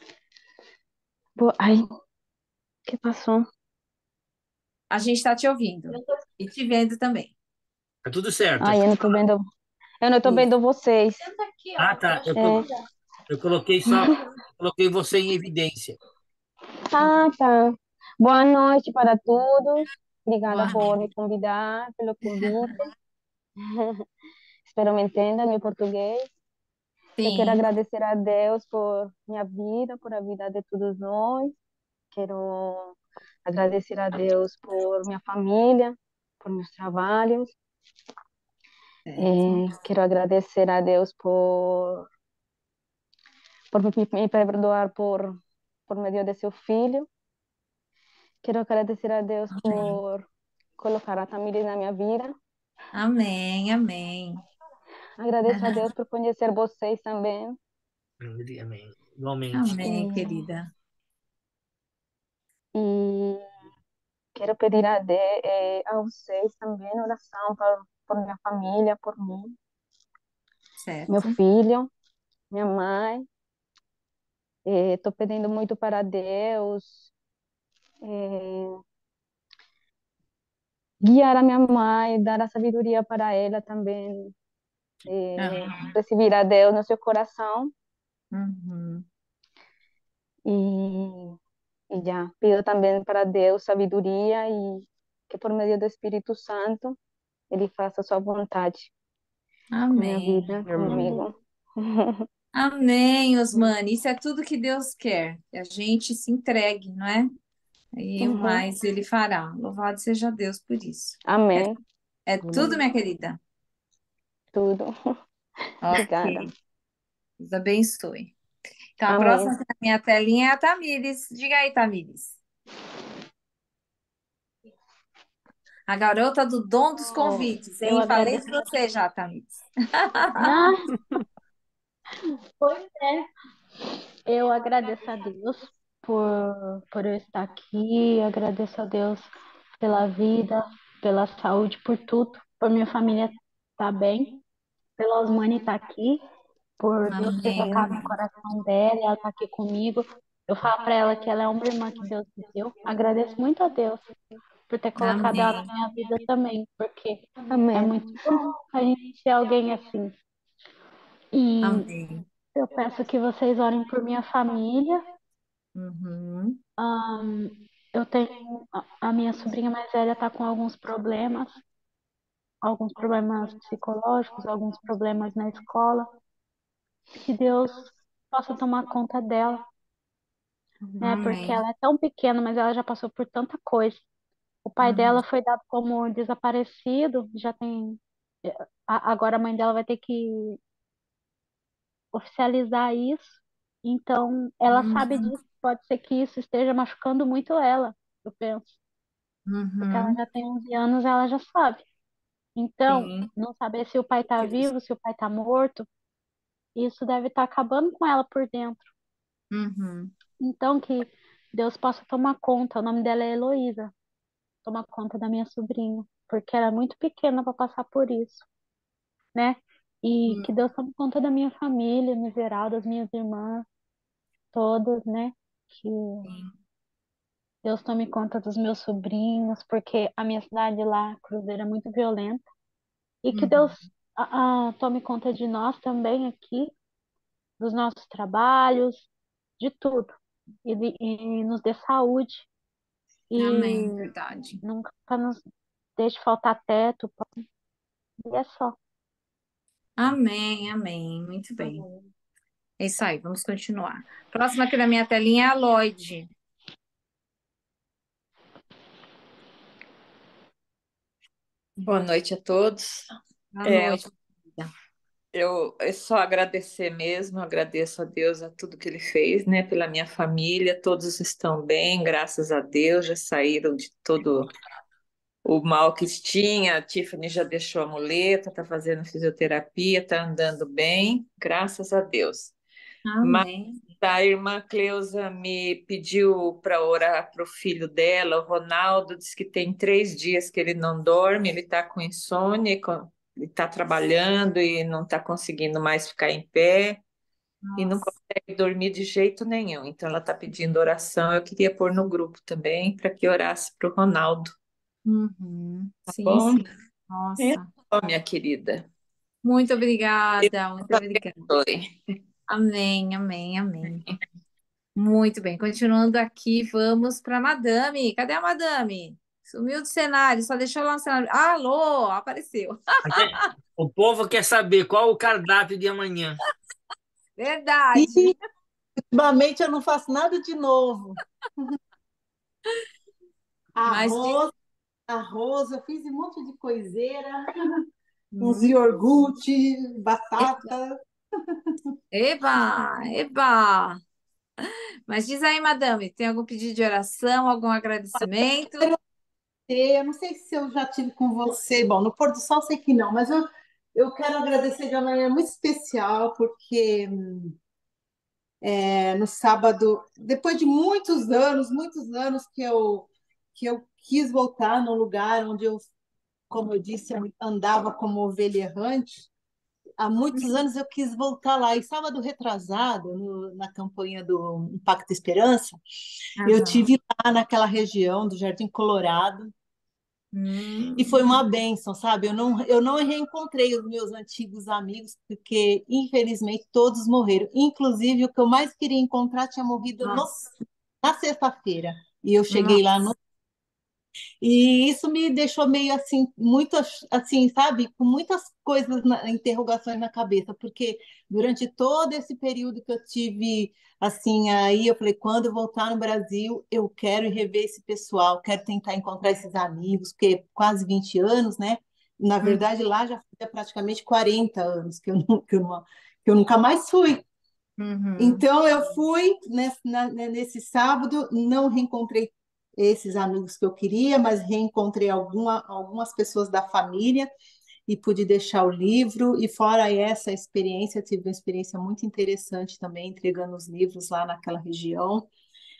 Ai, que passou?
A gente está te ouvindo e te vendo também.
Tá tudo certo.
Ai, eu não tô vendo. Eu não tô
Isso.
vendo vocês.
Ah, tá. Eu coloquei você em evidência.
Ah, tá. Boa noite para todos. Obrigada
Boa
por me
noite.
convidar, pelo convite. Espero me entenda meu português. Eu quero
Sim.
agradecer a Deus por minha vida, por a vida de todos nós. Quero agradecer a Deus por minha família, por meus trabalhos.
Certo.
Quero agradecer a Deus por me perdoar por meio de seu filho. Quero agradecer a Deus
Amém.
por colocar a Tamires na minha vida.
Amém, amém.
Agradeço a Deus por conhecer vocês também.
Amém. Igualmente.
Amém, querida.
E quero pedir a vocês também oração por minha família, por mim, meu
Certo.
filho, minha mãe. Estou pedindo muito para Deus guiar a minha mãe, dar a sabedoria para ela também,
Aham.
receber a Deus no seu coração.
Uhum.
E, e já, pido também para Deus sabedoria e que por meio do Espírito Santo Ele faça a sua vontade com minha
Amém.
vida,
Amém.
comigo.
Amém, Osmani. Isso é tudo que Deus quer, que a gente se entregue, não é? E o
Uhum.
mais Ele fará. Louvado seja Deus por isso.
Amém.
É tudo,
Amém.
minha querida.
Tudo. Obrigada.
Ok. Deus abençoe. Então, a
Amém.
próxima na minha telinha é a Tamires. Diga aí, Tamires. A garota do dom dos
Oh,
convites,
eu
hein? Falei
agradeço.
de você já, Tamires.
Ah, pois é. Eu agradeço a Deus por eu estar aqui. Agradeço a Deus pela vida, pela saúde, por tudo. Por minha família estar bem. Pela Osmane estar aqui. Por Deus ter
Amém,
tocado no
amém.
coração dela. Ela está aqui comigo. Eu falo para ela que ela é uma irmã que Deus me deu. Agradeço muito a Deus por ter colocado ela na
Amém,
minha vida também. Porque é
Amém.
muito bom a gente ter alguém assim. E
amém.
eu peço que vocês orem por minha família.
Uhum,
Ahn, eu tenho a minha sobrinha mais velha está com alguns problemas psicológicos, alguns problemas na escola. Que Deus possa tomar conta dela, né? Porque
amém.
ela é tão pequena, mas ela já passou por tanta coisa. O pai
Uhum,
dela foi dado como desaparecido, já tem. Agora a mãe dela vai ter que oficializar isso. Então, ela sabe
uhum,
disso. Pode ser que isso esteja machucando muito ela, eu penso. Porque ela
uhum.
já tem 11 anos, ela já sabe. Então,
Sim.
não saber se o pai está vivo, se o pai está morto, isso deve estar acabando com ela por dentro.
Uhum,
Então, que Deus possa tomar conta. O nome dela é Heloísa. Tomar conta da minha sobrinha. Porque ela é muito pequena para passar por isso, né? E que Deus tome conta da minha família, no geral, das minhas irmãs, todas, né? Que
sim.
Deus tome conta dos meus sobrinhos, porque a minha cidade lá, Cruzeiro, é muito violenta. E que Deus
Uhum,
tome conta de nós também aqui, dos nossos trabalhos, de tudo. E nos dê saúde e
amém. Verdade.
nunca nos deixe faltar teto. E é só.
Amém, amém. Muito bem. É isso aí, vamos continuar. Próxima aqui na minha telinha é a Lloyd.
Boa noite a todos.
Boa
É,
noite.
eu é só agradecer mesmo, agradeço a Deus a tudo que Ele fez, né, pela minha família, todos estão bem, graças a Deus, já saíram de todo o mal que tinha, a Tiffany já deixou a muleta, está fazendo fisioterapia, está andando bem, graças a Deus.
Amém.
A irmã Cleusa me pediu para orar para o filho dela, o Ronaldo, diz que tem 3 dias que ele não dorme, ele está com insônia, ele está trabalhando e não está conseguindo mais ficar em pé e não
Nossa.
consegue dormir de jeito nenhum. Então ela está pedindo oração. Eu queria pôr no grupo também para que orasse para o Ronaldo,
Uhum.
tá
Sim,
bom?
sim.
É
Nossa.
só, minha querida.
Muito
Deus
obrigada, muito obrigada.
abençoe.
Amém, amém, amém. Muito bem, continuando aqui, vamos para a Madame. Cadê a Madame? Sumiu do cenário, só deixou lá no cenário. Alô, apareceu.
O povo quer saber qual o cardápio de amanhã.
Verdade.
E ultimamente eu não faço nada de novo.
Mas
Arroz, eu fiz um monte de coiseira, uns
Hum.
iogurte, batata.
Eba, eba. Mas diz aí, Madame, tem algum pedido de oração, algum agradecimento?
Eu não sei se eu já tive com você. Bom, no pôr do sol sei que não, mas eu quero agradecer de uma maneira muito especial, porque no sábado, depois de muitos anos que eu quis voltar num lugar onde eu, como eu disse, eu andava como ovelha errante. Há muitos anos eu quis voltar lá. E sábado retrasado, na campanha do Impacto Esperança, eu
Aham.
tive lá naquela região do Jardim Colorado e foi
Hum.
uma bênção, sabe? Eu não reencontrei os meus antigos amigos, porque infelizmente todos morreram. Inclusive o que eu mais queria encontrar tinha morrido
Nossa,
na sexta-feira. E eu cheguei lá
nossa.
e isso me deixou meio assim, muito assim, sabe, com muitas coisas, interrogações na cabeça, porque durante todo esse período que eu tive assim, aí eu falei, quando eu voltar no Brasil, eu quero rever esse pessoal, quero tentar encontrar esses amigos, porque quase 20 anos, né? Na
Hum.
verdade, lá já fazia praticamente 40 anos que eu nunca mais fui.
Uhum.
Então, eu fui nesse sábado, não reencontrei esses amigos que eu queria, mas reencontrei algumas pessoas da família e pude deixar o livro. E fora essa experiência, tive uma experiência muito interessante também, entregando os livros lá naquela região.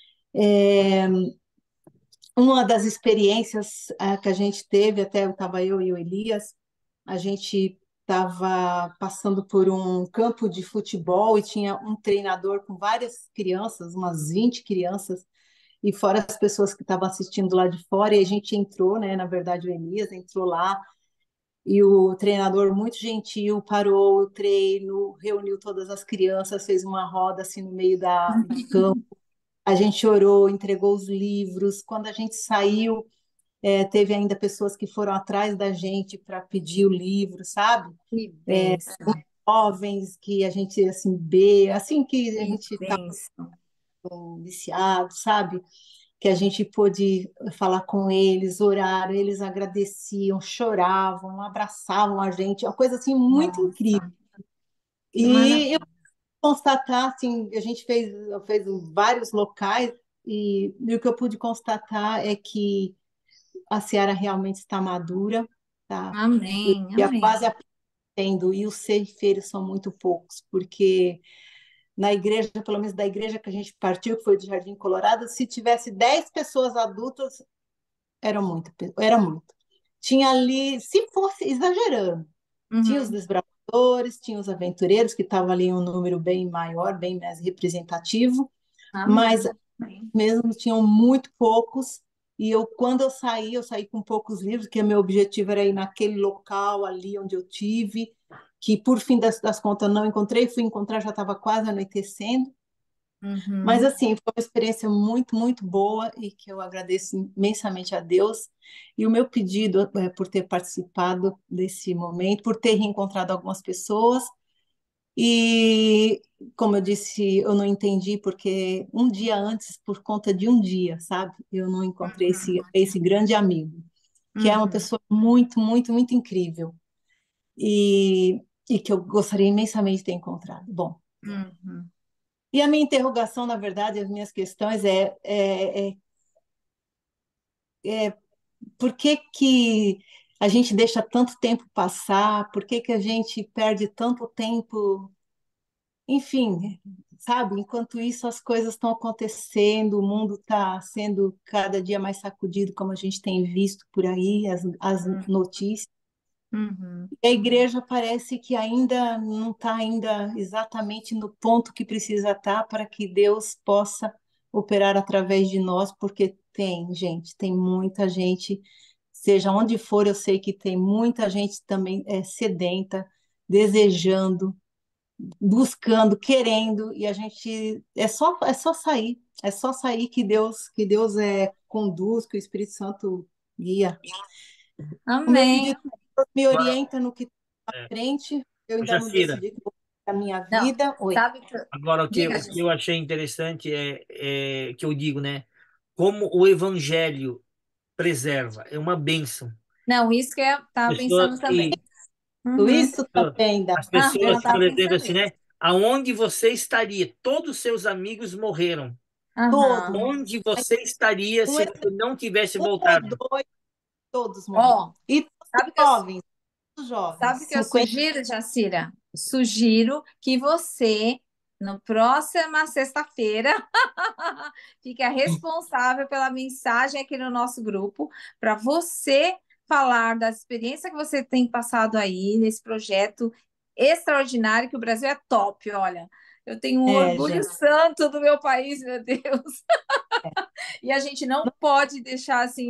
Uma das experiências que a gente teve, até estava eu e o Elias, a gente estava passando por um campo de futebol e tinha um treinador com várias crianças, umas 20 crianças, e fora as pessoas que estavam assistindo lá de fora, e a gente entrou, né? Na verdade, o Elias entrou lá, e o treinador, muito gentil, parou o treino, reuniu todas as crianças, fez uma roda assim no meio do campo. A gente orou, entregou os livros. Quando a gente saiu, teve ainda pessoas que foram atrás da gente para pedir o livro, sabe?
Que bênção,
Jovens que a gente assim vê, assim que a
que
gente está
bênção.
viciado, sabe? Que a gente pôde falar com eles, orar, eles agradeciam, choravam, abraçavam a gente, uma coisa assim muito incrível.
Nossa, que
E eu
maravilha.
constatar, assim, a gente fez em vários locais e o que eu pude constatar é que a seara realmente está madura, tá?
Amém,
E a quase
amém.
aprendendo, e os ceifeiros são muito poucos, porque na igreja, pelo menos da igreja que a gente partiu, que foi de Jardim Colorado, se tivesse 10 pessoas adultas, era muito. Tinha ali, se fosse exagerando, tinha os
Uhum.
desbravadores, tinha os aventureiros, que estavam ali em um número bem maior, bem mais representativo, mas
Amém. Amém.
mesmo tinham muito poucos. E quando eu saí com poucos livros, que meu objetivo era ir naquele local ali onde eu tive, que por fim das contas não encontrei, fui encontrar, já estava quase anoitecendo. Mas,
Uhum.
assim, foi uma experiência muito, muito boa e que eu agradeço imensamente a Deus. E o meu pedido é por ter participado desse momento, por ter reencontrado algumas pessoas. E, como eu disse, eu não entendi porque um dia antes, por conta de um dia, sabe? Eu não encontrei esse grande amigo, que é uma
Uhum.
pessoa muito, muito, muito incrível e que eu gostaria imensamente de ter encontrado. Bom,
Uhum.
e a minha interrogação, na verdade, as minhas questões é por que que a gente deixa tanto tempo passar? Por que que a gente perde tanto tempo? Enfim, sabe? Enquanto isso, as coisas estão acontecendo, o mundo está sendo cada dia mais sacudido, como a gente tem visto por aí, as notícias.
Uhum.
A igreja parece que ainda não está ainda exatamente no ponto que precisa estar para que Deus possa operar através de nós, porque tem, gente, tem muita gente, seja onde for, eu sei que tem muita gente também sedenta, desejando, buscando, querendo, e a gente é só sair que Deus conduz, que o Espírito Santo guia. O meu
Amém.
pedido é que Deus me
Agora,
orienta no que está à
é,
frente. Eu ainda não
Jacira,
decidi a minha
Não,
vida. Oi.
sabe que...
agora
Diga,
o que eu
Jesus.
achei interessante é que eu digo, né? Como o evangelho preserva, é uma bênção.
Não, isso que eu estava
Pessoas
pensando
que,
também. Uhum.
Isso também dá.
as
Aham,
pessoas, por
estava
exemplo,
pensando
assim,
nisso.
né? Aonde você estaria? Todos os seus amigos morreram.
Todos.
Aham.
Onde você estaria
Um,
se você não tivesse
um ou
voltado?
dois, todos morreram.
Ó,
E
sabe que eu,
todos jovens,
sabe o que eu
50.
sugiro, Jacira? Sugiro que você, na próxima sexta-feira, fique a responsável pela mensagem aqui no nosso grupo, para você falar da experiência que você tem passado aí nesse projeto extraordinário, que o Brasil é top, olha. Eu tenho um orgulho
Gente.
santo do meu país, meu Deus. E a gente não pode deixar assim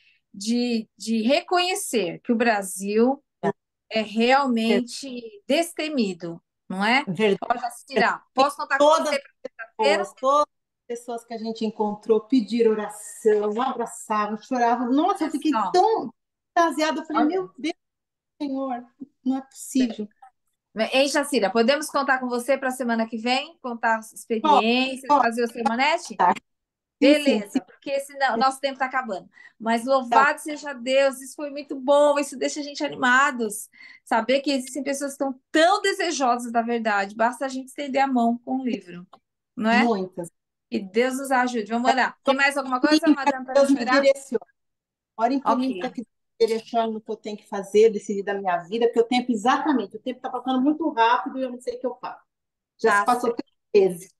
de reconhecer que o Brasil é realmente destemido, não é?
Verdade.
Ó, Jacira,
E
posso contar com
todas
você
as
para sexta-feira?
todas as pessoas que a gente encontrou pediram oração, abraçavam, choravam. Nossa, eu
Olha
fiquei
só,
tão extasiada. Eu falei,
olha.
meu Deus, Senhor, não é possível.
Hein, Jacira, podemos contar com você para a semana que vem? Contar as
Pode,
experiências,
pode,
fazer o seu manete?
tá. Sim, sim, sim.
Beleza, porque senão o nosso tempo está acabando. Mas louvado seja Deus, isso foi muito bom, isso deixa a gente animados. Saber que existem pessoas que estão tão desejosas da verdade, basta a gente estender a mão com o livro, não é?
Muitas.
Que Deus nos ajude. Vamos orar. Tem mais alguma coisa,
Para
madame,
que
para a
Deus
gente
me
orar?
direcione. Orem por mim
Ok,
para que Deus me direcione no que eu tenho que fazer, decidir da minha vida, porque o tempo está passando muito rápido e eu não sei o que eu faço. Já se
tá
passou
certo,
3 vezes.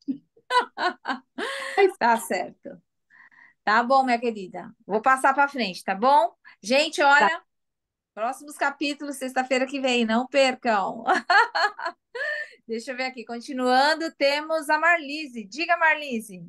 tá certo. Tá bom, minha querida. Vou passar para frente, tá bom? Gente, olha, próximos capítulos, sexta-feira que vem, não percam. Deixa eu ver aqui. Continuando, temos a Marlise. Diga, Marlise.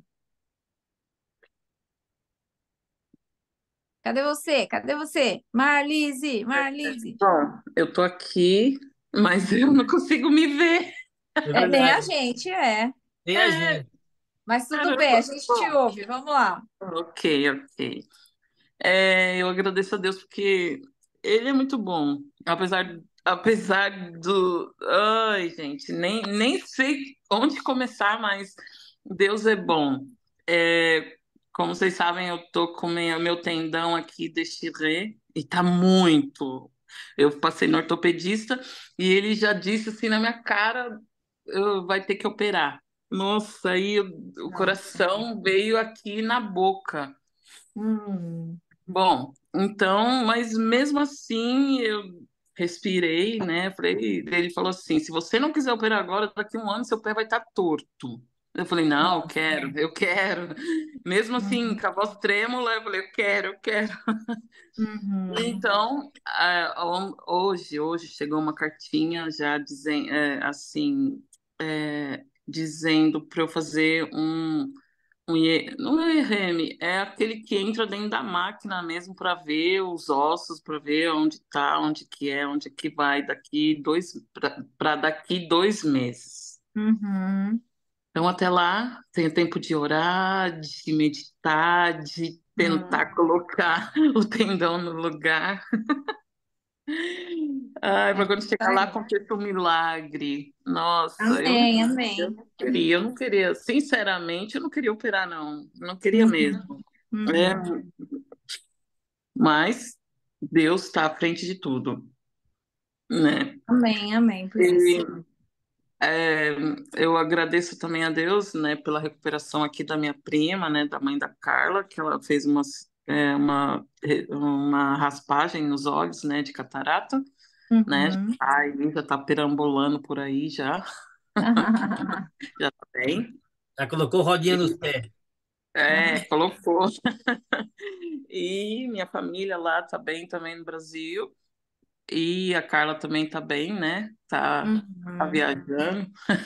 Cadê você? Cadê você? Marlise, Marlise.
Bom, eu tô aqui, mas eu não consigo me ver.
É
É, nem a
verdade.
gente, é.
Nem a gente.
Mas tudo bem, a
Caramba.
gente te
Bom,
ouve. Vamos lá.
ok, ok. Eu agradeço a Deus porque Ele é muito bom. Apesar do. Ai, gente, nem sei onde começar, mas Deus é bom. É, como vocês sabem, eu tô com meu tendão aqui déchiré e tá muito. Eu passei no ortopedista e ele já disse assim na minha cara, vai ter que operar. Nossa, aí o
Nossa.
coração veio aqui na boca.
Hum,
Bom, então, mas mesmo assim eu respirei, né? Ele falou assim: se você não quiser operar agora, daqui a um ano seu pé vai estar torto. Eu falei: não, eu
nossa.
quero, eu quero. Mesmo assim,
Uhum,
com a voz trêmula, eu falei: eu quero, eu quero.
uhum.
Então, hoje chegou uma cartinha já dizendo, assim, dizendo para eu fazer não é IRM, é aquele que entra dentro da máquina mesmo para ver os ossos, para ver onde tá, onde que vai daqui para daqui 2 meses.
Uhum.
Então, até lá, tenho tempo de orar, de meditar, de
Hum,
tentar colocar o tendão no lugar. Ai,
é
para quando
isso
chegar lá,
aí.
aconteça um milagre. Nossa,
Amém, amém.
eu não queria, sinceramente, eu não queria operar, não. Não queria
Uhum,
mesmo. É,
uhum.
mas Deus está à frente de tudo, né?
Amém, amém, por
E,
isso.
é, eu agradeço também a Deus, né, pela recuperação aqui da minha prima, né, da mãe da Carla, que ela fez uma raspagem nos olhos, né, de catarata, né?
Uhum.
Aí já tá perambulando por aí já, já tá bem.
Já colocou rodinha nos pés.
Colocou. E minha família lá tá bem também no Brasil. E a Carla também tá bem, né? Tá
Uhum,
viajando.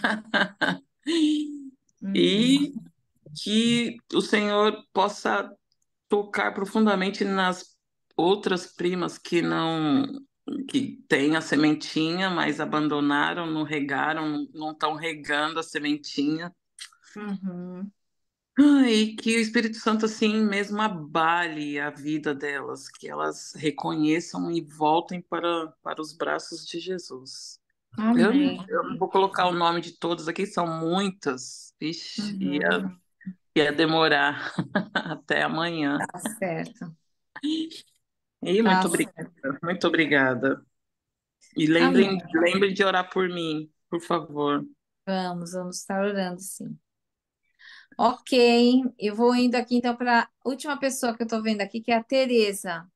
uhum,
E que o Senhor possa tocar profundamente nas outras primas que têm a sementinha, mas abandonaram, não regaram, não estão regando a sementinha.
uhum.
E que o Espírito Santo assim mesmo abale a vida delas, que elas reconheçam e voltem para os braços de Jesus.
Amém,
Eu não
amém.
vou colocar o nome de todas aqui, são muitas. Ixi,
Uhum.
ia demorar até amanhã.
Tá certo,
E
tá certo.
muito obrigada. E
Amém.
lembrem de orar por mim, por favor.
Vamos estar orando, sim. Ok, eu vou indo aqui então para a última pessoa que eu estou vendo aqui, que é a Tereza.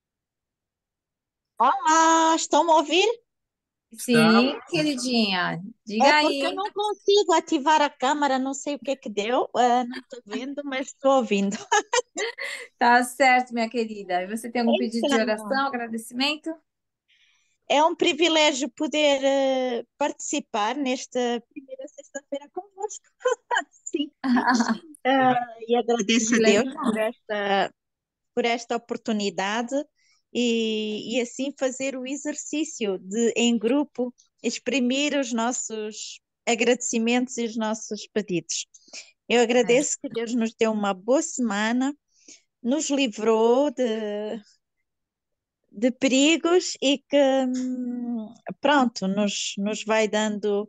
Olá, estão a ouvir?
Sim, queridinha,
É
diga
porque eu
aí.
não consigo ativar a câmara, não sei o que é que deu, não estou vendo, mas estou ouvindo.
Tá certo, minha querida. E você tem algum pedido de
Então,
oração, agradecimento?
é um privilégio poder participar nesta primeira sexta-feira convosco. Sim. E agradeço a Deus
Privilégio nosso.
por esta oportunidade e assim fazer o exercício de, em grupo, exprimir os nossos agradecimentos e os nossos pedidos. Eu
É.
agradeço que Deus nos deu uma boa semana, nos livrou de perigos e que, pronto, nos vai dando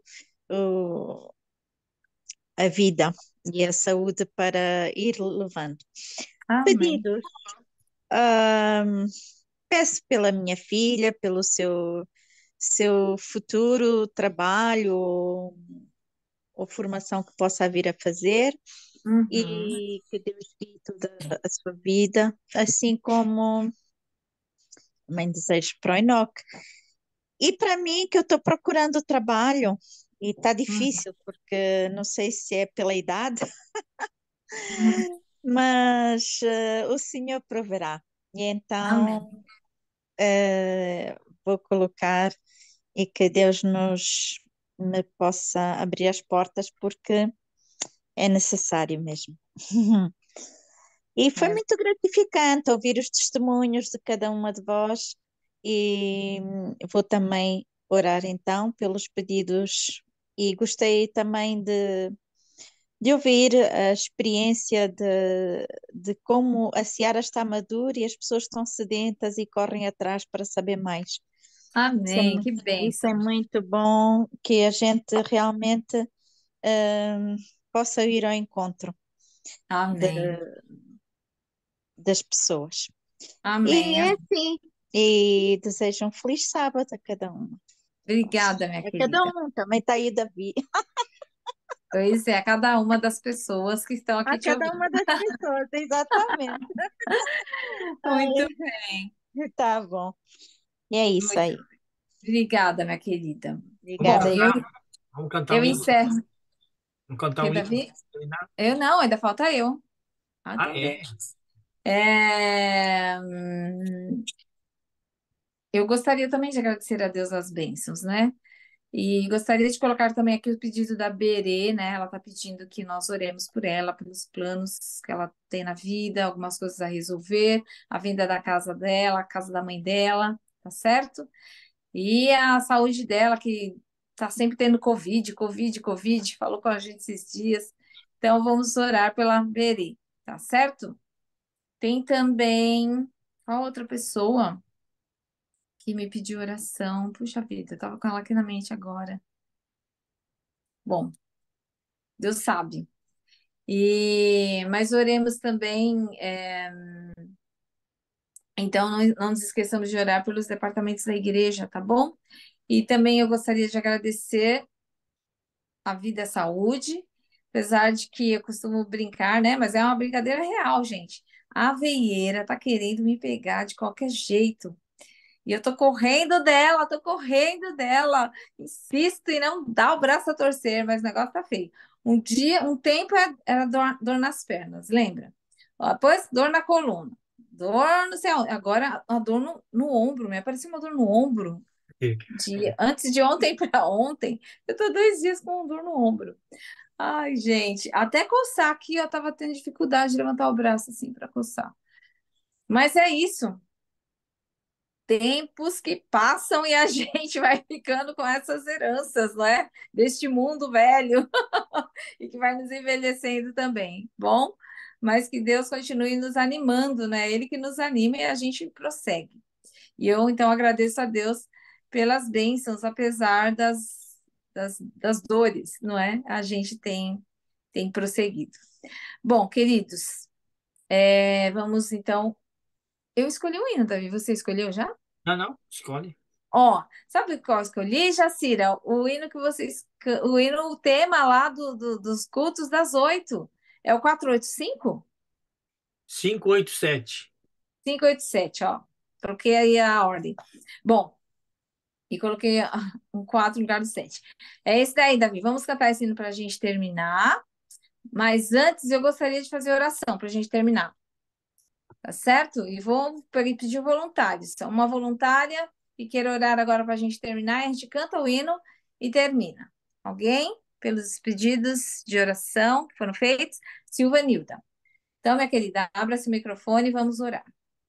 a vida e a saúde para ir levando.
Amém.
Pedidos. Hum, Peço pela minha filha, pelo seu futuro trabalho ou formação que possa vir a fazer
Uhum.
e que Deus guie toda a sua vida, assim como também desejo para o Enoque. E para mim, que eu estou procurando trabalho e está
Uhum.
difícil, porque não sei se é pela idade,
Uhum.
mas o Senhor proverá. E
Amém.
então vou colocar e que Deus me possa abrir as portas, porque é necessário mesmo. E foi
É.
muito gratificante ouvir os testemunhos de cada uma de vós e vou também orar então pelos pedidos e gostei também de ouvir a experiência de como a seara está madura e as pessoas estão sedentas e correm atrás para saber mais. Isso é,
Amém. Que
isso é
bênção.
muito bom que a gente realmente hum, possa ir ao encontro
Amém.
de- das pessoas. E é
Amém.
assim. E desejo um feliz sábado a cada um.
Obrigada, minha
A cada
querida.
um, também está aí Davi.
Pois é, a cada uma das pessoas que estão
A
aqui te
cada
ouvindo.
uma das pessoas, exatamente.
Muito
Ai,
bem.
tá bom. E é isso
Muito
aí.
obrigada, minha querida.
Vamos
Obrigada,
Bom,
eu.
cantar, vamos cantar
eu
um hino.
encerro.
Vamos cantar
Que,
um hino.
Davi? Eu não, ainda falta eu. Ah,
Ah,
então
é?
bem. É, eu gostaria também de agradecer a Deus as bênçãos, né? E gostaria de colocar também aqui o pedido da Berê, né? Ela está pedindo que nós oremos por ela, pelos planos que ela tem na vida, algumas coisas a resolver, a venda da casa dela, a casa da mãe dela, tá certo? E a saúde dela, que tá sempre tendo Covid, falou com a gente esses dias. Então, vamos orar pela Veri, tá certo? Tem também qual outra pessoa que me pediu oração? Puxa vida, eu tava com ela aqui na mente agora. Bom, Deus sabe. Mas oremos também. Então, não nos esqueçamos de orar pelos departamentos da igreja, tá bom? E também eu gostaria de agradecer a Vida e a Saúde, apesar de que eu costumo brincar, né? Mas é uma brincadeira real, gente. A veieira tá querendo me pegar de qualquer jeito. E eu tô correndo dela. Insisto em não dar o braço a torcer, mas o negócio tá feio. Um tempo era dor nas pernas, lembra? Depois, dor na coluna. Dor no céu. Agora, a dor no ombro. Me apareceu uma dor no ombro. Antes de ontem para ontem, eu tô 2 dias com dor no ombro. Ai, gente. Até coçar aqui, eu tava tendo dificuldade de levantar o braço assim para coçar. Mas é isso. Tempos que passam e a gente vai ficando com essas heranças, não é? Deste mundo velho e que vai nos envelhecendo também, bom? Mas que Deus continue nos animando, né? Ele que nos anima e a gente prossegue. E eu, então, agradeço a Deus pelas bênçãos, apesar das dores, não é? A gente tem prosseguido. Bom, queridos, vamos então. Eu escolhi o hino, Davi. Você escolheu já?
Não, escolhe.
Ó, sabe qual eu escolhi, Jacira? O hino que vocês. O tema lá dos cultos das 8. É o 485?
587.
587, ó. Troquei aí a ordem. Bom, e coloquei um 4 no lugar do 7. É esse daí, Davi. Vamos cantar esse hino para a gente terminar. Mas antes eu gostaria de fazer oração para a gente terminar. Tá certo? E vou pedir voluntários. Uma voluntária que queira orar agora para a gente terminar, e a gente canta o hino e termina. Alguém? Pelos pedidos de oração que foram feitos? Silvanilda. Então, minha querida, abra esse microfone e vamos orar.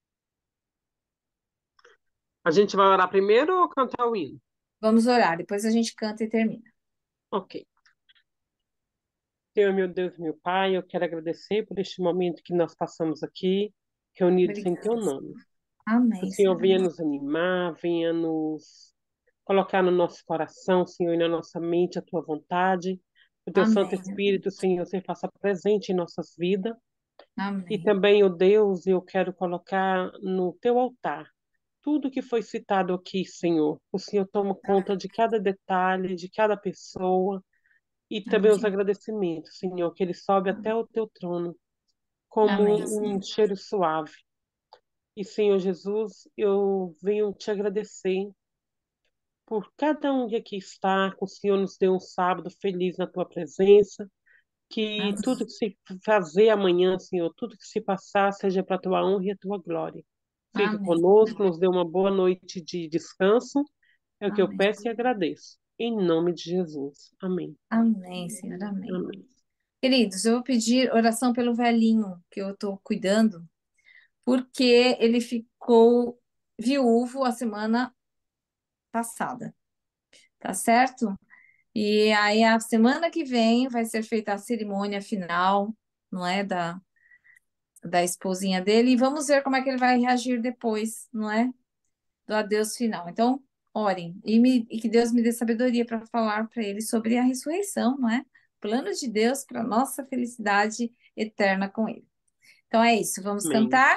A gente vai orar primeiro ou cantar o hino?
Vamos orar, depois a gente canta e termina.
Ok. Senhor, meu Deus, meu Pai, eu quero agradecer por este momento que nós passamos aqui, reunidos em Teu nome.
Amém.
Que o Senhor venha nos animar, venha nos colocar no nosso coração, Senhor, e na nossa mente a Tua vontade. O Teu Santo Espírito, Senhor, se faça presente em nossas vidas.
Amém.
E também, ó Deus, eu quero colocar no Teu altar tudo que foi citado aqui, Senhor. O Senhor toma conta de cada detalhe, de cada pessoa. E também os agradecimentos, Senhor, que ele sobe até o Teu trono como um cheiro suave. E, Senhor Jesus, eu venho te agradecer por cada um que aqui está, que o Senhor nos deu um sábado feliz na Tua presença, que tudo que se fazer amanhã, Senhor, tudo que se passar seja para a Tua honra e a Tua glória. Fica conosco, nos dê uma boa noite de descanso, é o que eu peço e agradeço. Em nome de Jesus. Amém.
Amém, Senhor, amém.
Amém.
Queridos, eu vou pedir oração pelo velhinho que eu estou cuidando, porque ele ficou viúvo a semana passada, tá certo? E aí a semana que vem vai ser feita a cerimônia final, não é, da esposinha dele, e vamos ver como é que ele vai reagir depois, não é? Do adeus final. Então, orem, e que Deus me dê sabedoria para falar para ele sobre a ressurreição, não é? Plano de Deus para nossa felicidade eterna com ele. Então é isso, vamos
Amém.
cantar?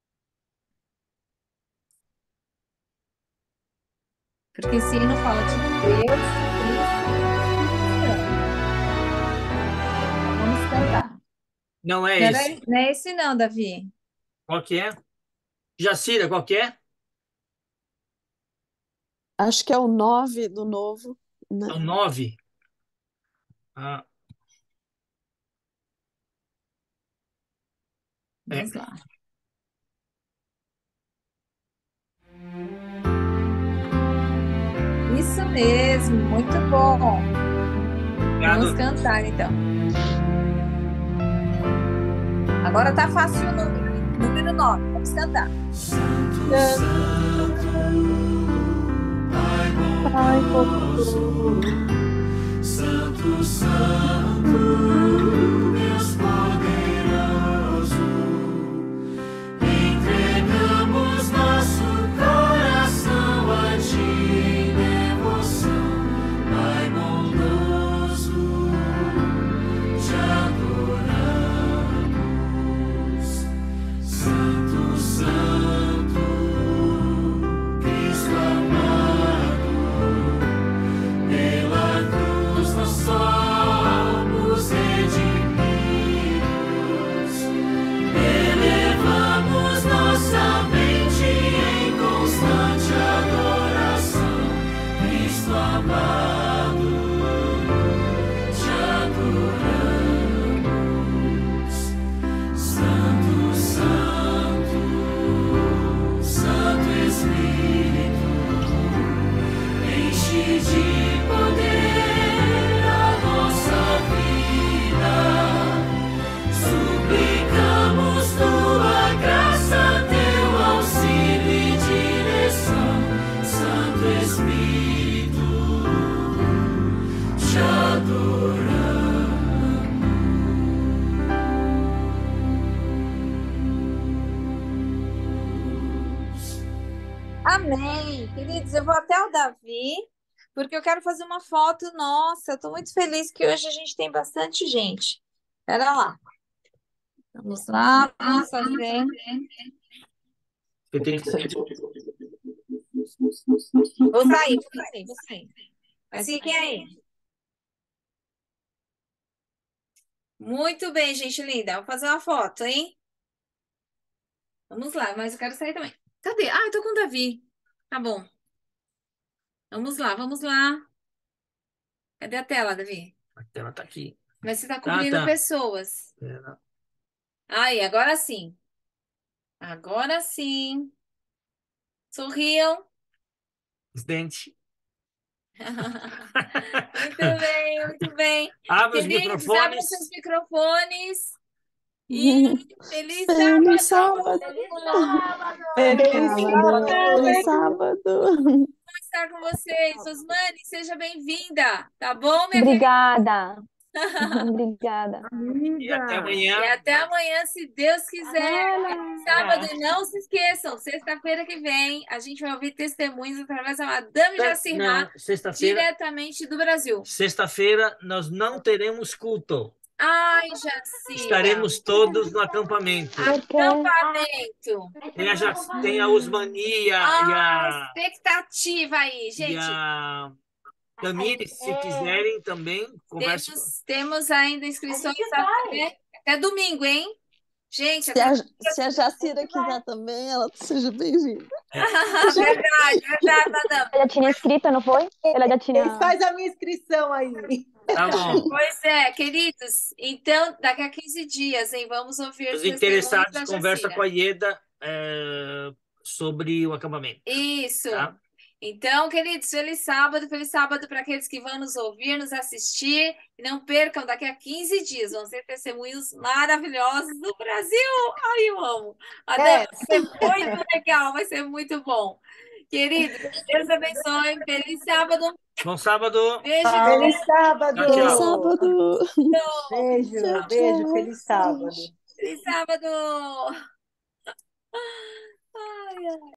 Porque esse hino fala de Deus, vamos cantar.
Não é
Não
esse.
não é esse não, Davi.
Qual que é? Jacira, qual que é?
Acho que é o 9 do novo, né?
É o 9. Ah,
Vamos lá. Isso mesmo, muito bom. Vamos cantar, então. Agora tá fácil o número 9. Vamos cantar.
Pai poderoso,
Santo, Santo, Deus poderoso, entregamos nosso coração a Ti em devoção, Pai bondoso, te adoramos. Santo, Santo, Cristo amado, pela cruz nós somos redimidos. Elevamos nossa mente em constante adoração. Cristo amado, te adoramos. Santo, Santo, Santo Espírito, enche de poder a nossa vida. Suplicamos tua graça, teu auxílio e direção. Santo Espírito, te adoramos.
Amém. Queridos, eu vou até o Davi, porque eu quero fazer uma foto. Nossa, eu estou muito feliz que hoje a gente tem bastante gente. Espera lá. Vamos lá, vamos fazer.
Você tem que sair.
Vou sair. Mas fiquem aí. Muito bem, gente linda. Vou fazer uma foto, hein? Vamos lá, mas eu quero sair também. Cadê? Ah, eu tô com o Davi. Tá bom. Vamos lá, vamos lá. Cadê a tela, Davi?
A tela tá aqui.
Mas você tá cobrindo
tá.
pessoas.
Pera.
Aí, agora sim. Agora sim. Sorriam.
Os dentes.
Muito bem, muito bem.
Abre os
Queridos, abram
microfones.
seus microfones. E feliz
Feliz
sábado!
sábado!
Feliz
Feliz sábado!
Vou estar com vocês. Osmani, seja bem-vinda. Tá bom, minha querida?
obrigada. Obrigada.
E até
E
amanhã.
até amanhã, se Deus quiser. Feliz sábado. E não se esqueçam, sexta-feira que vem, a gente vai ouvir testemunhos através da Madame Jacirá,
Não, sexta-feira.
diretamente do Brasil.
Sexta-feira nós não teremos culto.
Ai, Jacira.
Estaremos todos no acampamento.
Acampamento.
Tem a Osmania
Ah, expectativa aí,
e
gente.
a Tamires, se quiserem também, conversa.
Temos ainda inscrições até domingo, hein? Gente,
Se a Jacira quiser também, ela seja bem-vinda.
verdade, madame.
Ela já tinha inscrito, não foi? Ela já tinha.
Ele faz a minha inscrição aí.
Tá bom.
Pois é, queridos. Então, daqui a 15 dias, hein? Vamos ouvir
Os
testemunhos
interessados,
da
conversa
Jacira.
com a Ieda sobre o acampamento.
Isso.
Tá?
Então, queridos, feliz sábado para aqueles que vão nos ouvir, nos assistir. E não percam, daqui a 15 dias vão ser testemunhos maravilhosos do Brasil. Ai, eu amo. Vai ser muito legal, vai ser muito bom. Queridos, Deus abençoe. Feliz sábado.
Bom sábado.
Beijo.
Feliz sábado.
Tchau, tchau.
Sábado!
Beijo,
Tchau,
beijo,
tchau.
feliz sábado.
Feliz sábado. Ai, ai.